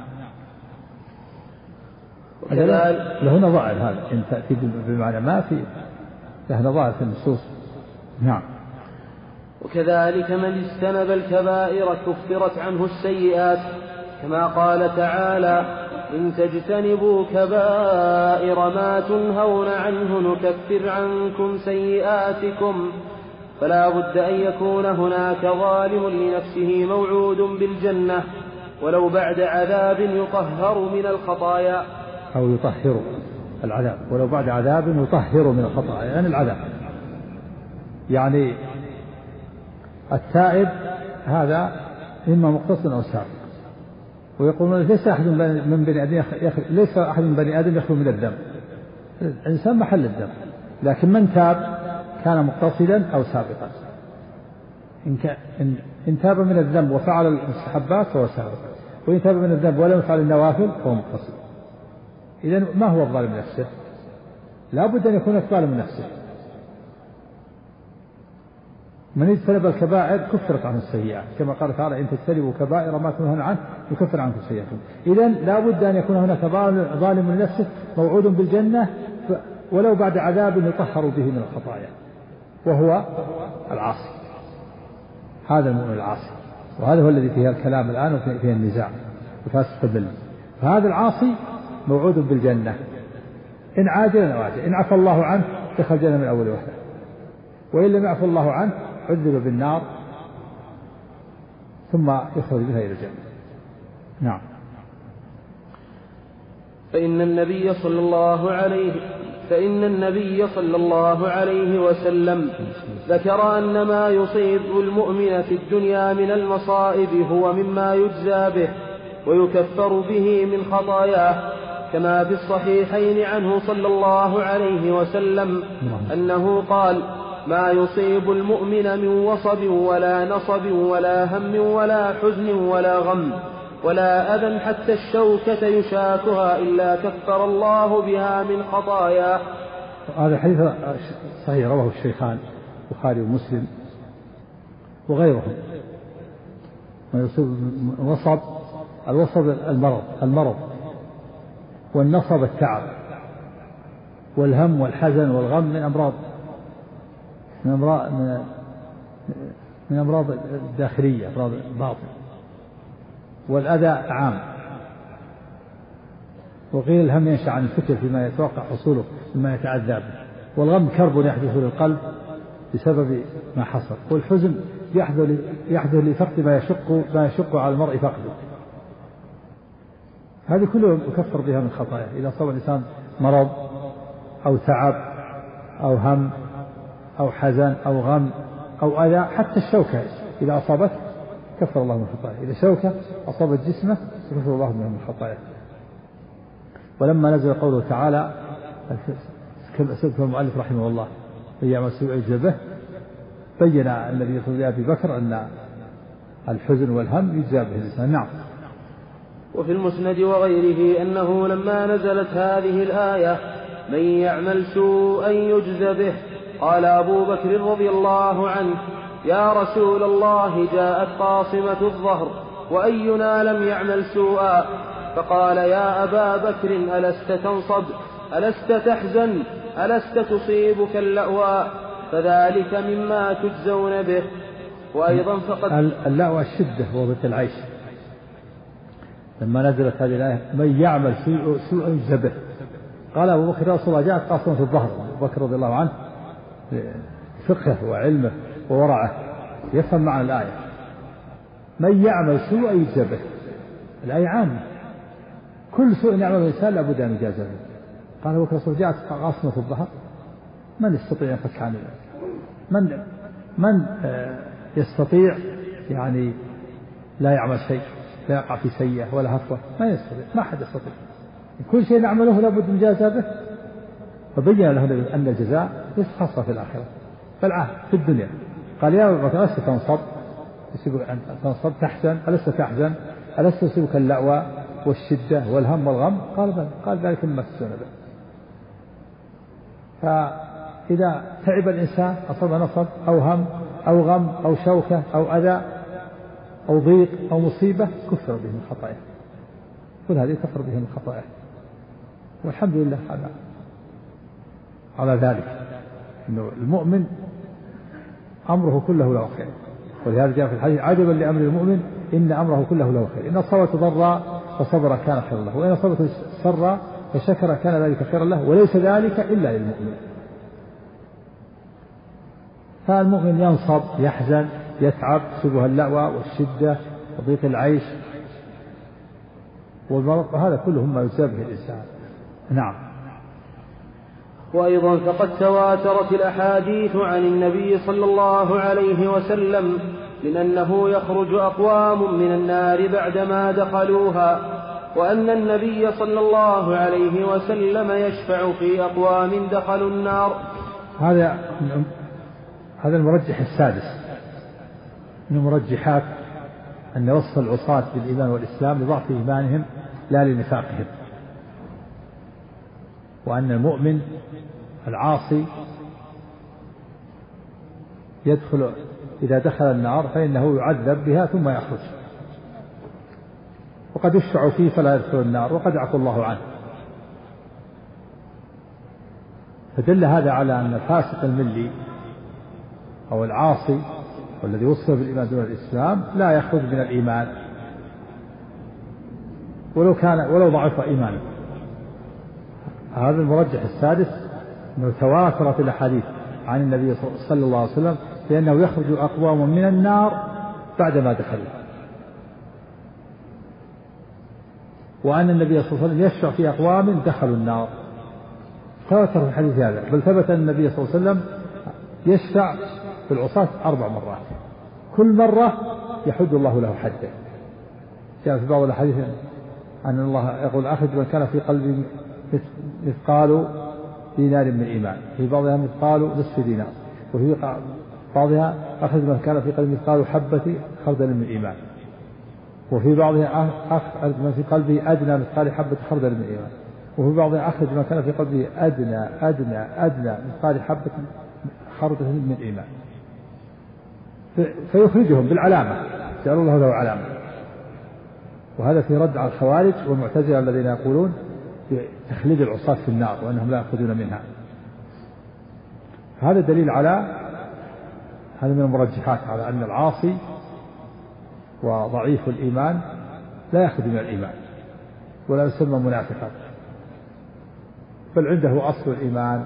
له نظائر هذا، إن تأتي بمعنى ما في له نظائر في النصوص. نعم.
وكذلك من اجتنب الكبائر كفرت عنه السيئات، كما قال تعالى: إن تجتنبوا كبائر ما تنهون عنه نكفر عنكم سيئاتكم. فلا بد أن يكون هناك ظالم لنفسه موعود بالجنة ولو بعد عذاب يطهر من الخطايا،
أو يطهر العذاب ولو بعد عذاب يطهر من الخطايا، يعني العذاب. يعني التائب هذا إما مقتصد أو سابق، ويقولون ليس أحد من بني آدم يخل... ليس أحد من بني آدم يخلو من الذنب، الإنسان محل الذنب، لكن من تاب كان مقتصدا أو سابقا. إن, ك... إن... إن تاب من الذنب وفعل المستحبات فهو سابق، وإن تاب من الذنب ولم يفعل النوافل فهو مقتصد. إذن ما هو الظالم نفسه؟ لا بد أن يكون الظالم نفسه. من اجتنب الكبائر كفرت عنه السيئات، كما قال تعالى: إن تجتنبوا كبائر ما تنهون عنه يكفر عنكم سيئاتكم. إذن لا بد أن يكون هناك ظالم لنفسه موعود بالجنة ولو بعد عذاب يطهر به من الخطايا، وهو العاصي. هذا المؤمن العاصي، وهذا هو الذي فيه الكلام الآن وفيه النزاع وفاسق البلد. فهذا العاصي موعود بالجنة إن عاجلا أو آجلا، إن عفى الله عنه دخل الجنة من أول وهلة، وإن لم يعفى الله عنه عذب بالنار ثم يخرج بها إلى الجنة. نعم.
فإن النبي صلى الله عليه فإن النبي صلى الله عليه وسلم ذكر أن ما يصيب المؤمن في الدنيا من المصائب هو مما يجزى به ويكفر به من خطاياه، كما في الصحيحين عنه صلى الله عليه وسلم أنه قال: ما يصيب المؤمن من وصب ولا نصب ولا هم ولا حزن ولا غم ولا أذى حتى الشوكة يشاكها إلا كفر الله بها من خطاياه.
هذا حديث صحيح رواه الشيخان البخاري ومسلم وغيرهم. ما يصيب الوصب، الوصب المرض المرض والنصب التعب، والهم والحزن والغم من أمراض من أمراض من أمراض الداخلية، أمراض الباطن. والأذى عام. وقيل الهم ينشأ عن الفكر فيما يتوقع حصوله مما يتعذى به، والغم كرب يحدث للقلب بسبب ما حصل، والحزن يحدث لفقد ما يشق ما يشق على المرء فقده. هذه كلها يكفر بها من خطاياه. إذا أصاب الإنسان مرض أو تعب أو هم أو حزن أو غم أو أذى، حتى الشوكة إذا أصابت كفر الله من خطاياه. إذا شوكة أصابت جسمه كفر الله من خطاياه. ولما نزل قوله تعالى سبب المؤلف رحمه الله يعمل سوء يجزى به، بين الذي يصل أبي بكر أن الحزن والهم يجزى به الإنسان. نعم.
وفي المسند وغيره أنه لما نزلت هذه الآية: من يعمل سوءا يجزى به، قال أبو بكر رضي الله عنه: يا رسول الله، جاءت قاصمة الظهر وأينا لم يعمل سوءا؟ فقال: يا أبا بكر، ألست تنصب؟ ألست تحزن؟ ألست تصيبك اللأواء؟ فذلك مما تجزون به. وأيضا فقد
اللأواء الشدة وضبط العيش، لما نزلت هذه الآية من يعمل سوءا يجزى به، قال أبو بكر رسول الله جاءت قاصمة في الظهر. أبو بكر رضي الله عنه فقهه وعلمه وورعه يفهم معنى الآية، من يعمل سوءا يجزى به، الآية عامة، كل سوء يعمل الإنسان لابد أن يجازى به. قال أبو بكر رسول الله جاءت قاصمة في الظهر، من يستطيع ينفك عن من من يستطيع يعني لا يعمل شيء، لا يقع في سيئة ولا هفوة، ما يستطيع، ما حد يستطيع، كل شيء نعمله لابد من جازى به. فبين له أن الجزاء ليس خاصة في الآخرة بل في الدنيا. قال يا أبا بكر ألست تنصب أن تنصب تحزن، ألست تحزن، ألست تصيبك اللأوى والشدة والهم والغم؟ قال بل. قال ذلك مما تسون به. فإذا تعب الإنسان أصاب نصب أو هم أو غم أو شوكة أو أذى أو ضيق أو مصيبة كفر به من خطاياه، كل هذه كفر به من خطاياه، والحمد لله على على ذلك. إنه المؤمن أمره كله له خير، ولهذا جاء في الحديث عجبا لأمر المؤمن إن أمره كله له خير، إن أصابته ضراء فصبر كان خيرا له، وإن أصابته سراء فشكر كان ذلك خيرا له، وليس ذلك إلا للمؤمن. فالمؤمن ينصب يحزن يتعب تصيبه اللأوى والشدة وضيق العيش والمرض، هذا كله ما يجزى به الإنسان. نعم.
وأيضا فقد تواترت الأحاديث عن النبي صلى الله عليه وسلم من أنه يخرج أقوام من النار بعدما دخلوها، وأن النبي صلى الله عليه وسلم يشفع في أقوام دخلوا النار.
هذا هذا المرجح السادس من مرجحات أن وصف العصاة بالإيمان والإسلام لضعف إيمانهم لا لنفاقهم، وأن المؤمن العاصي يدخل إذا دخل النار فإنه يعذب بها ثم يخرج، وقد يشفع فيه فلا يدخل النار وقد يعفو الله عنه. فدل هذا على أن الفاسق الملي أو العاصي والذي وصف بالإيمان دون الإسلام لا يخرج من الإيمان ولو كان ولو ضعف إيمانه. هذا المرجح السادس أنه تواترت الأحاديث عن النبي صلى الله عليه وسلم بأنه يخرج أقوام من النار بعدما دخلوا، وأن النبي صلى الله عليه وسلم يشفع في أقوام دخلوا النار. تواتر في الحديث هذا، بل ثبت أن النبي صلى الله عليه وسلم يشفع في العصاة أربع مرات، كل مرة يحد الله له حدا. جاء في بعض الحديث أن الله يقول أخرج من كان في قلبه مثقال دينار من إيمان، في بعضها مثقال نصف دينار، وفي بعضها أخرج من كان في قلبه مثقال حبة خردل من إيمان، وفي بعضها أخرج من في قلبه أدنى مثقال حبة خردل من إيمان، وفي بعضها أخرج من كان في قلبه أدنى أدنى أدنى مثقال حبة خردل من إيمان، فيخرجهم بالعلامة، جعل الله له علامة. وهذا في رد على الخوارج والمعتزلة الذين يقولون بتخليد العصاة في النار وأنهم لا يأخذون منها. هذا دليل على هذا من المرجحات على أن العاصي وضعيف الإيمان لا يأخذ من الإيمان ولا يسمى منافقا، بل عنده أصل الإيمان،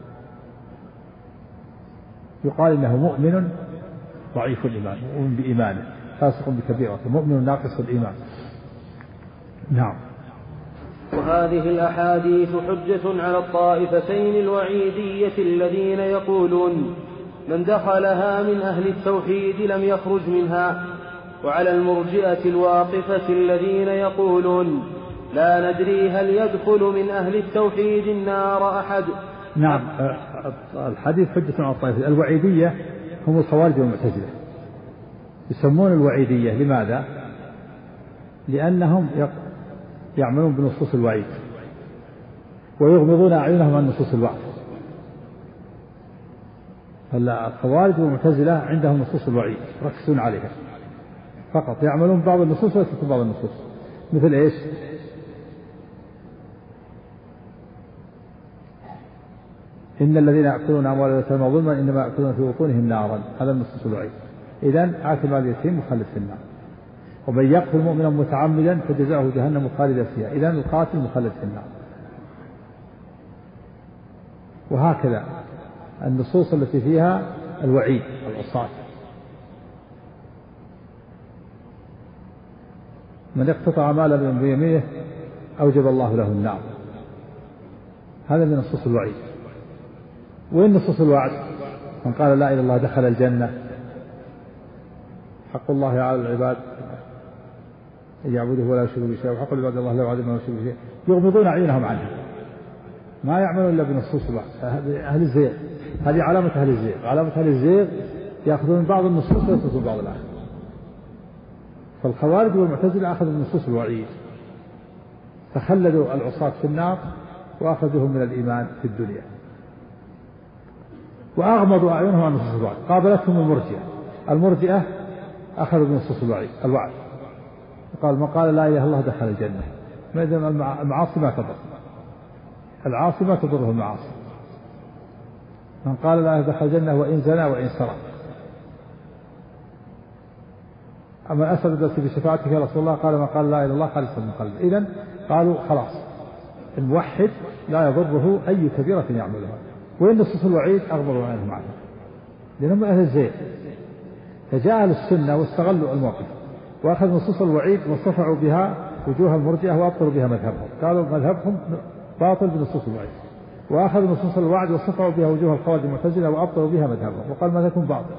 يقال إنه مؤمن ضعيف الإيمان، مؤمن بإيمانه فاسق بكبيرة، مؤمن ناقص الإيمان. نعم.
وهذه الأحاديث حجة على الطائفتين الوعيدية الذين يقولون من دخلها من أهل التوحيد لم يخرج منها، وعلى المرجئة الواقفة الذين يقولون لا ندري هل يدخل من أهل التوحيد النار أحد.
نعم. الحديث حجة على الطائفة الوعيدية هم الخوارج والمعتزلة، يسمون الوعيدية لماذا؟ لأنهم يعملون بنصوص الوعيد ويغمضون أعينهم عن نصوص الوعد. فالخوارج والمعتزلة عندهم نصوص الوعيد يركزون عليها فقط، يعملون بعض النصوص ويتركون بعض النصوص. مثل إيش؟ إن الذين يأكلون أموال اليتامى ظلما إنما يأكلون في بطونهم نارا، هذا النصوص الوعيد. إذن آكل مال اليتيم مخلد في النار. ومن يقتل مؤمنا متعمدا فجزاؤه جهنم خالدا فيها. إذن القاتل مخلد في النار. وهكذا النصوص التي فيها الوعيد العصاة، من اقتطع مالا بيمينه أوجب الله له النار، هذا من نصوص الوعيد. وإن نصوص الوعد، من قال لا إله إلا الله دخل الجنة، حق الله على العباد أن يعبدوه ولا يشركوا به شيئا، وحق العباد الله لا يعبدون ولا يشركوا به شيئا، يغمضون أعينهم عنها، ما يعملون إلا بنصوص الوعد. أهل الزيغ، هذه علامة أهل الزيغ، علامة أهل الزيغ يأخذون بعض النصوص ويتركون بعض الآخر. فالخوارج والمعتزلة أخذوا من نصوص الوعيد فخلدوا العصاة في النار وأخذوهم من الإيمان في الدنيا، وأغمضوا أعينهم عن نصوص الوعد. قابلتهم المرجئة، المرجئة أخذوا من نصوص الوعيد الوعد، قال من قال لا إله إلا الله دخل الجنة. ما إذن المعاصي ما تضر، العاصي ما تضره المعاصي. من قال لا دخل الجنة وإن زنى وإن سرق. أما أسد في شفاعتك يا رسول الله قال من قال لا إله إلا الله خالصا من قلبه. إذن قالوا خلاص الموحد لا يضره أي كبيرة يعملها. وإن نصوص الوعيد أغمضوا عنهم عنه لأنهم أهل الزيغ. فجاء السنة واستغلوا الموقف وأخذوا نصوص الوعيد واصطفعوا بها وجوه المرجئة وأبطلوا بها مذهبهم، قالوا مذهبهم باطل بنصوص الوعيد، وأخذوا نصوص الوعد واصطفعوا بها وجوه الخوارج المعتزلة وأبطلوا بها مذهبهم، وقال مذهبكم باطل.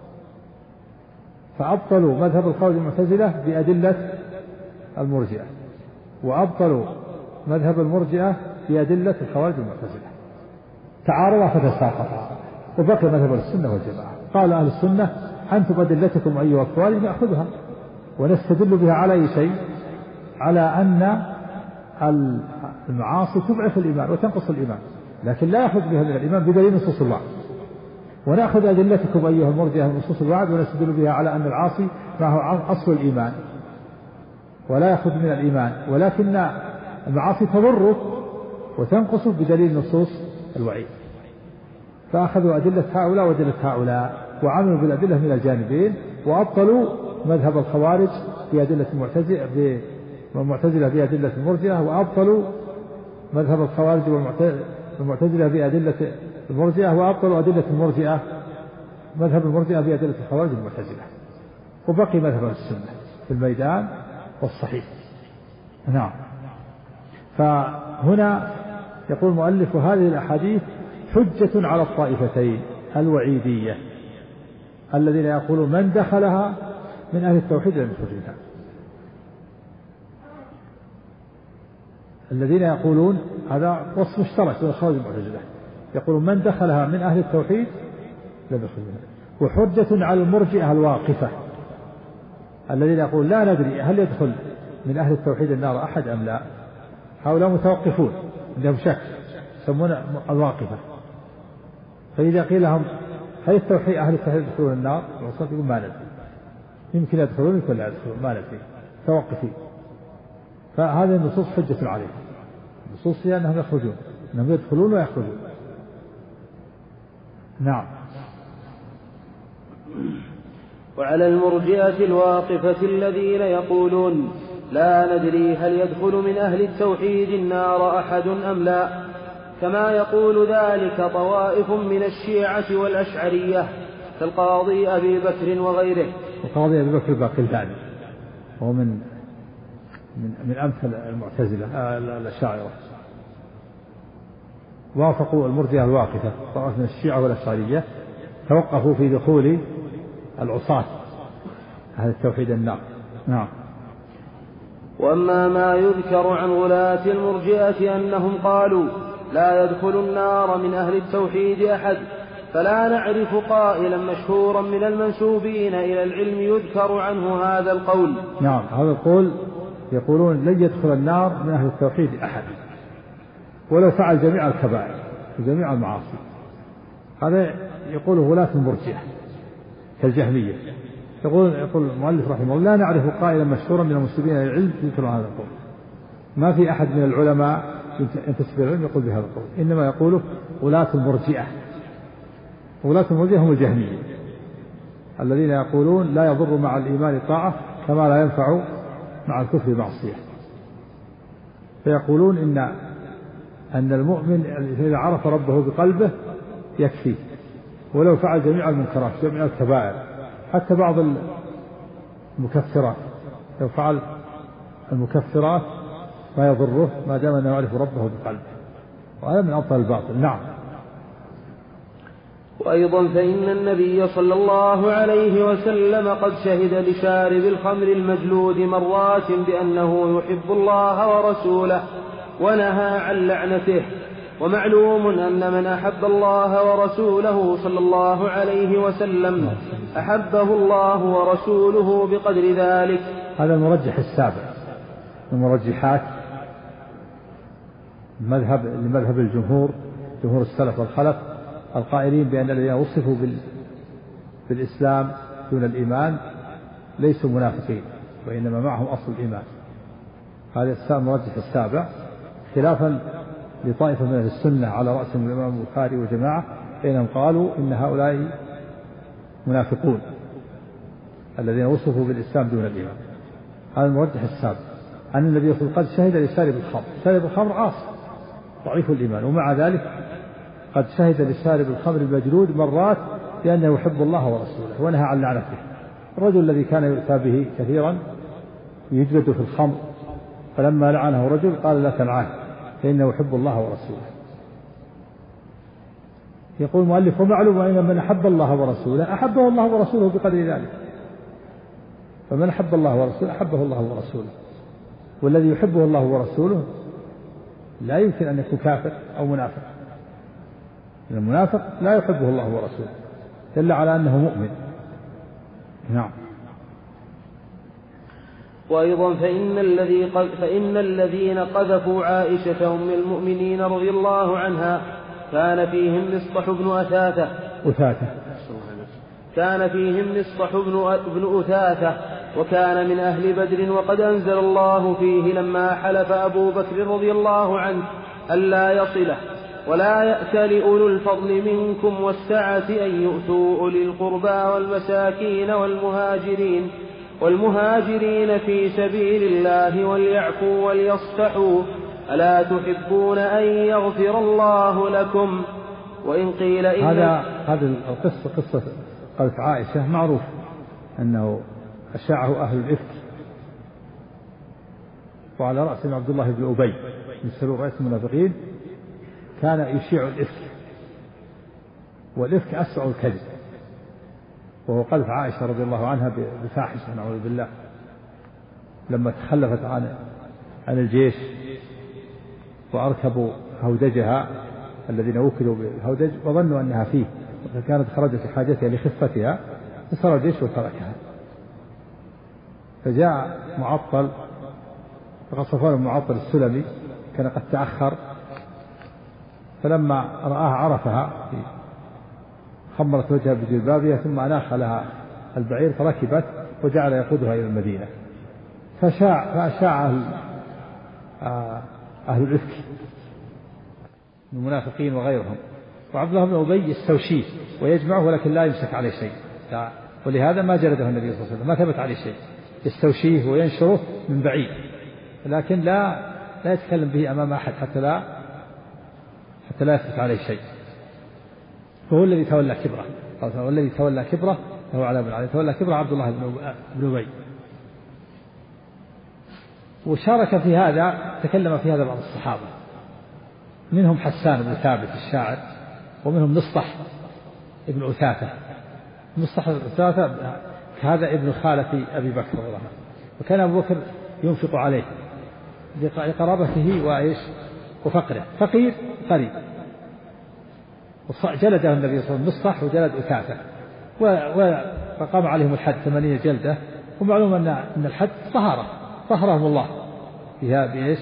فأبطلوا مذهب الخوارج المعتزلة بأدلة المرجئة، وأبطلوا مذهب المرجئة بأدلة الخوارج المعتزلة، تعارضا فتساقطا، وبقي مذهب السنة والجماعة. قال أهل السنة أنتم أدلتكم أيها الخوارج نأخذها ونستدل بها على أي شيء؟ على أن المعاصي تضعف الإيمان وتنقص الإيمان، لكن لا يأخذ بها من الإيمان بدليل نصوص الوعد. ونأخذ أدلتكم أيها المرجئة من نصوص الوعد ونستدل بها على أن العاصي معه أصل الإيمان ولا يأخذ من الإيمان، ولكن المعاصي تضره وتنقص بدليل نصوص الوعيد. فأخذوا أدلة هؤلاء وأدلة هؤلاء وعملوا بالأدلة من الجانبين، وأبطلوا مذهب الخوارج بأدلة المعتزلة والمعتزلة بأدلة المرجئة، وأبطلوا مذهب الخوارج والمعتزلة بأدلة المرجئة، وأبطلوا أدلة المرجئة مذهب المرجئة بأدلة الخوارج والمعتزلة، وبقي مذهب السنة في الميدان والصحيح. نعم. فهنا يقول المؤلف هذه الأحاديث حجة على الطائفتين الوعيدية الذين يقولون من دخلها من أهل التوحيد لم يخرج منها. الذين يقولون هذا وصف مشترك بين الخوارج والمعتزلة، يقولون من دخلها من أهل التوحيد لم يخرج منها. وحجة على المرجئة الواقفة الذين يقولون لا ندري هل يدخل من أهل التوحيد النار أحد أم لا، هؤلاء متوقفون عندهم شك يسمون الواقفة. فإذا قيل لهم هل التوحيد أهل التوحيد يدخلون النار؟ الرسول يقول ما ندري، يمكن يدخلون يمكن لا يدخلون ما ندري، توقفين. فهذه النصوص حجة عليهم، النصوص هي أنهم يخرجون، أنهم يدخلون ويخرجون. نعم.
وعلى المرجئة الواقفة الذين يقولون لا ندري هل يدخل من أهل التوحيد النار أحد أم لا، كما يقول ذلك طوائف من الشيعة والأشعرية كالقاضي أبي بكر وغيره.
القاضي أبي بكر باقلاني وهو من من من أمثل المعتزلة الأشاعرة، وافقوا المرجئة الواقفة طوائف من الشيعة والأشعرية، توقفوا في دخول العصاة أهل التوحيد النار. نعم.
وأما ما يذكر عن غلاة المرجئة أنهم قالوا لا يدخل النار من أهل التوحيد أحد، فلا نعرف قائلا مشهورا من المنسوبين إلى العلم يذكر عنه هذا القول.
نعم، هذا القول يقولون لن يدخل النار من أهل التوحيد أحد ولو فعل جميع الكبائر وجميع المعاصي. هذا يقول غلاة المرجئة كالجهمية. يقول يقول المؤلف رحمه الله لا نعرف قائلا مشهورا من المنسوبين إلى العلم يذكر هذا القول، ما في أحد من العلماء ينتسب إلى العلم يقول بهذا القول، إنما يقوله غلاة المرجئة. غلاة المرجئة هم الجهمية الذين يقولون لا يضر مع الإيمان طاعة كما لا ينفع مع الكفر معصية. فيقولون إن أن المؤمن إذا عرف ربه بقلبه يكفي، ولو فعل جميع المنكرات جميع الكبائر حتى بعض المكفرات، لو فعل المكفرات ما يضره ما دام أنه يعرف ربه بقلبه، وهذا من أبطل الباطل. نعم.
وأيضا فإن النبي صلى الله عليه وسلم قد شهد لشارب الخمر المجلود مرات بأنه يحب الله ورسوله ونهى عن لعنته، ومعلوم أن من أحب الله ورسوله صلى الله عليه وسلم أحبه الله ورسوله بقدر ذلك.
هذا المرجح السابع من مرجحات مذهب لمذهب الجمهور، جمهور السلف والخلف القائلين بأن الذين وصفوا بالإسلام دون الإيمان ليسوا منافقين وإنما معهم أصل الإيمان. هذا المرجح السابع، خلافا لطائفة من السنة على رأسهم الإمام البخاري وجماعة، بينهم قالوا إن هؤلاء منافقون الذين وصفوا بالإسلام دون الإيمان. هذا المرجح السابع، أن النبي صلى الله عليه وسلم قد شهد لشارب الخمر، شارب الخمر عاصي ضعيف الإيمان، ومع ذلك قد شهد لشارب الخمر المجلود مرات بأنه يحب الله ورسوله ونهى عن لعنته. الرجل الذي كان يؤتى به كثيرا يجلد في الخمر، فلما لعنه رجل قال لا تلعنه فإنه يحب الله ورسوله. يقول المؤلف ومعلوم أن من أحب الله ورسوله أحبه الله ورسوله بقدر ذلك، فمن أحب الله ورسوله أحبه الله ورسوله، والذي يحبه الله ورسوله لا يمكن أن يكون كافر أو منافق. المنافق لا يحبه الله ورسوله دل على أنه مؤمن. نعم.
وأيضا فإن, الذي فإن الذين قذفوا عائشة أم المؤمنين رضي الله عنها كان فيهم مصطح بن أثاثة
أثاثة
كان فيهم مصطح بن أثاثة وكان من أهل بدر، وقد أنزل الله فيه لما حلف أبو بكر رضي الله عنه ألا يصله ولا يأتل أولو الفضل منكم والسعة أن يؤتوا أولي القربى والمساكين والمهاجرين والمهاجرين في سبيل الله وليعفوا وليصفحوا ألا تحبون أن يغفر الله لكم. وإن قيل إن
هذا هذه القصة قصة قالت عائشة معروف أنه أشاعه أهل الإفك، وعلى رأسهم عبد الله بن أبي من سلول رئيس المنافقين، كان يشيع الإفك، والإفك أسرع الكذب، وهو قذف عائشة رضي الله عنها بفاحشة نعوذ بالله لما تخلفت عن عن الجيش وأركبوا هودجها الذين وكلوا بالهودج وظنوا أنها فيه، وكانت خرجت حاجتها لخفتها فسر الجيش وتركها، فجاء معطل فقد صفوان المعطل السلمي كان قد تأخر، فلما رآها عرفها خمرت وجهها بجلبابها ثم أناخ لها البعير فركبت وجعل يقودها إلى المدينة، فشاع فأشاع أهل, أهل الإفك من المنافقين وغيرهم، وعبد الله بن أبي يستوشيه ويجمعه ولكن لا يمسك عليه شيء، ولهذا ما جلده النبي صلى الله عليه وسلم، ما ثبت عليه شيء، يستوشيه وينشره من بعيد لكن لا لا يتكلم به أمام أحد حتى لا حتى لا يثبت عليه شيء، فهو الذي تولى كبره، هو الذي تولى كبره فهو على بن علي تولى كبره عبد الله بن أبي. وشارك في هذا تكلم في هذا بعض الصحابة، منهم حسان بن ثابت الشاعر، ومنهم مصطح ابن أثاثة. مصطح بن أثاثة هذا ابن خالة أبي بكر رضي الله عنه، وكان أبو بكر ينفق عليه لقرابته وإيش وفقره، فقير قريب، وجلده النبي صلى الله عليه وسلم مصطح وجلد أثاثة وقام عليهم الحد ثمانين جلدة. ومعلوم أن أن الحد طهارة طهرهم الله فيها بإيش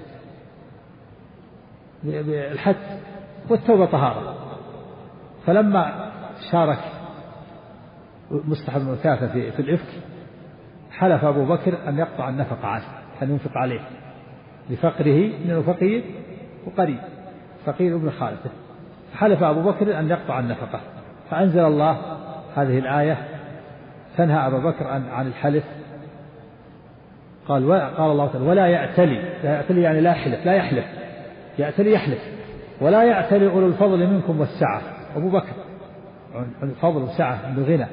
بالحد، والتوبة طهارة. فلما شارك مصطح بن أثاثة في, في الإفك حلف أبو بكر أن يقطع النفقة عنه، كان ينفق عليه لفقره لأنه فقير وقريب فقير ابن خالته، حلف أبو بكر أن يقطع النفقة، فأنزل الله هذه الآية تنهى أبا بكر عن, عن الحلف قال قال الله تعالى ولا يعتلي، لا يعتلي يعني لا يحلف، لا يحلف، يعتلي يحلف، ولا يعتلي أولو الفضل منكم والسعة، أبو بكر الفضل والسعة بالغنى،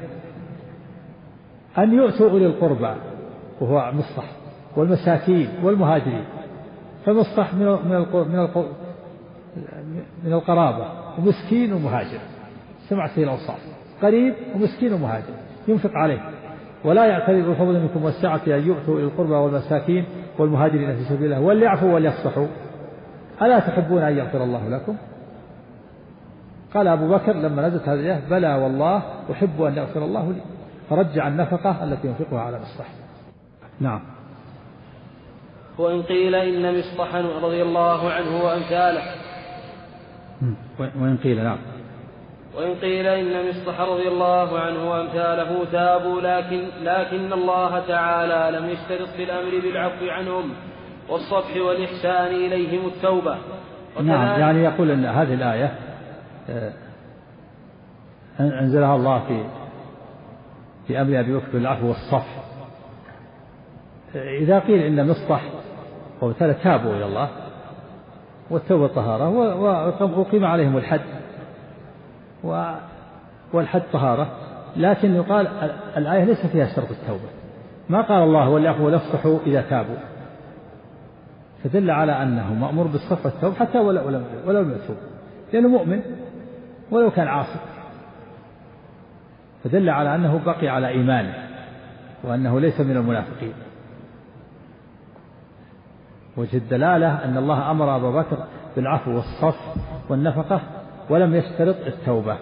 أن يؤتوا أولي القربى وهو مصطح والمساكين والمهاجرين، فمصطح من من من القرابة ومسكين ومهاجر، سمعت هذه الأوصاف، قريب ومسكين ومهاجر ينفق عليه. ولا يعترض الفضل منكم والسعة أن يؤتوا إلى القربى والمساكين والمهاجرين في سبيل الله وليعفوا وليصفحوا ألا تحبون أن يغفر الله لكم؟ قال أبو بكر لما نزلت هذه الآية بلى والله أحب أن يغفر الله لي، فرجع النفقة التي ينفقها على مصطح. نعم.
وإن قيل إن مصطحا رضي الله عنه وأمثاله
وإن قيل نعم
وإن قيل إن مصطح رضي الله عنه وأمثاله تابوا لكن, لكن الله تعالى لم يشترط في الأمر بالعفو عنهم والصفح والإحسان إليهم التوبة.
نعم، يعني يقول أن هذه الآية أنزلها الله في في أمر أبي بكر بالعفو والصفح. إذا قيل إن مصطح وابتلى تابوا إلى الله والتوبة طهارة وقيم عليهم الحد والحد طهارة، لكن يقال الآية ليس فيها شرط التوبة، ما قال الله وليعفوا وليصفحوا إذا تابوا، فدل على أنه مأمور بالصفح والتوبة حتى ولو ولو لم يتوب، لأنه مؤمن ولو كان عاصي، فدل على أنه بقي على إيمانه وأنه ليس من المنافقين. وجه الدلالة أن الله أمر أبا بكر بالعفو والصفح والنفقة ولم يشترط التوبة،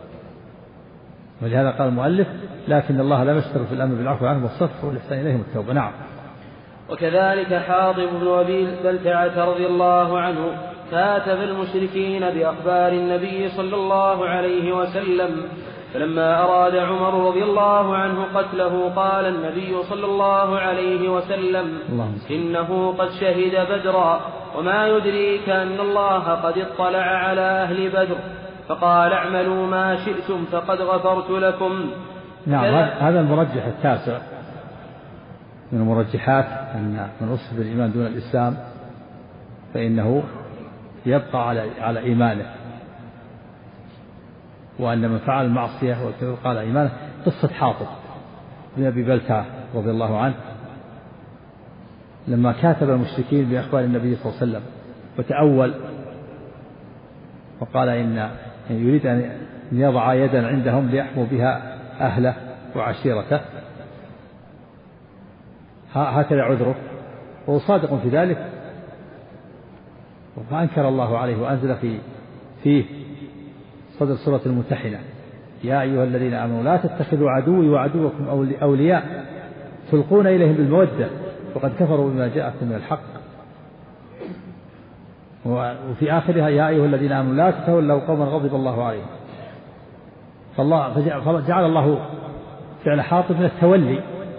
ولهذا قال المؤلف لكن الله لم يشترط في الأمر بالعفو عنهم والصفح والإحسان إليهم التوبة. نعم.
وكذلك حاطب بن أبي بلتعة رضي الله عنه كاتب المشركين بأخبار النبي صلى الله عليه وسلم، فلما أراد عمر رضي الله عنه قتله قال النبي صلى الله عليه وسلم إنه قد شهد بدرا وما يدريك أن الله قد اطلع على أهل بدر، فقال اعملوا ما شئتم فقد غفرت لكم.
نعم، هذا المرجح التاسع من المرجحات أن من وصف بالإيمان دون الإسلام فإنه يبقى على على إيمانه، وأن من فعل المعصية ويبقى على إيمانه. قصة حاطب بن أبي بلتعة رضي الله عنه لما كاتب المشركين بأخبار النبي صلى الله عليه وسلم وتأول وقال إن يريد أن يضع يدا عندهم ليحموا بها أهله وعشيرته، هكذا عذره وهو صادق في ذلك، فأنكر الله عليه وأنزل في فيه صدر سورة الممتحنة يا أيها الذين آمنوا لا تتخذوا عدوي وعدوكم أولياء تلقون إليهم بالمودة وقد كفروا بما جاءكم من الحق، وفي آخرها يا أيها الذين آمنوا لا تتولوا قوما غضب الله عليهم. فالله فجعل الله فعل حاطب من التولي،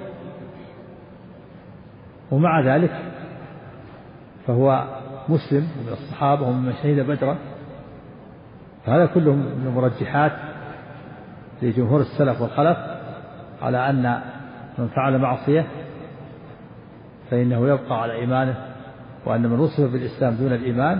ومع ذلك فهو مسلم من الصحابة ومن شهد بدرا، فهذا كله من المرجحات لجمهور السلف والخلف على أن من فعل معصية فإنه يبقى على إيمانه، وأن من وصف بالإسلام دون الإيمان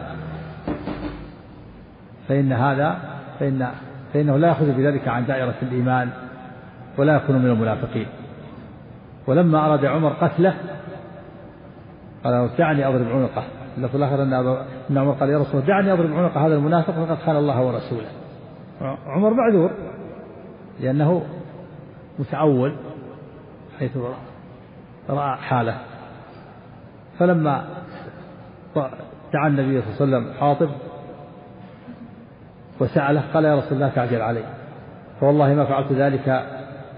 فإن هذا فإن فإنه لا يأخذ بذلك عن دائرة الإيمان ولا يكون من المنافقين. ولما أراد عمر قتله قال دعني أضرب عنقه، اللفظ الآخر أن عمر قال يا رسول الله دعني أضرب عنق هذا المنافق فقد خان الله ورسوله. عمر معذور لأنه متأول حيث رأى حاله، فلما دعا النبي صلى الله عليه وسلم حاطب وسأله قال يا رسول الله تعجل علي، فوالله ما فعلت ذلك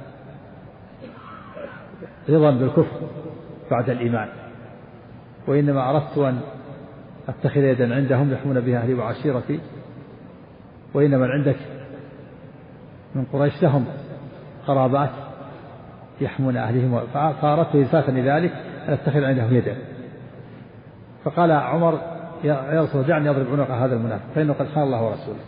رضا بالكفر بعد الإيمان، وإنما أردت أن أتخذ يدا عندهم يحمون بها أهلي وعشيرتي، وإنما عندك من قريش لهم قرابات يحمون أهلهم، فأردت إلفاتا لذلك أن أتخذ عندهم يدا. فقال عمر يا رسول الله دعني أضرب عنق هذا المنافق فإنه قد خان الله ورسوله.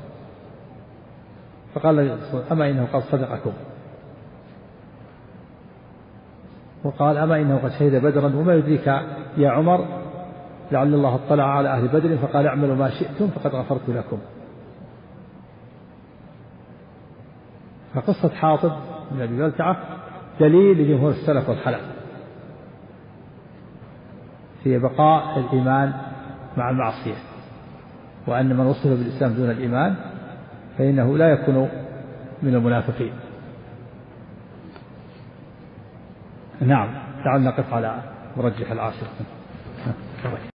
فقال أما إنه قد صدقكم. وقال أما إنه قد شهد بدرا وما يدريك يا عمر لعل الله اطلع على أهل بدر فقال اعملوا ما شئتم فقد غفرت لكم. فقصة حاطب بن أبي بلتعة دليل لجمهور السلف والخلف في بقاء الإيمان مع المعصية، وأن من وصف بالإسلام دون الإيمان فإنه لا يكون من المنافقين. نعم، تعال نقف على مرجح العاشر.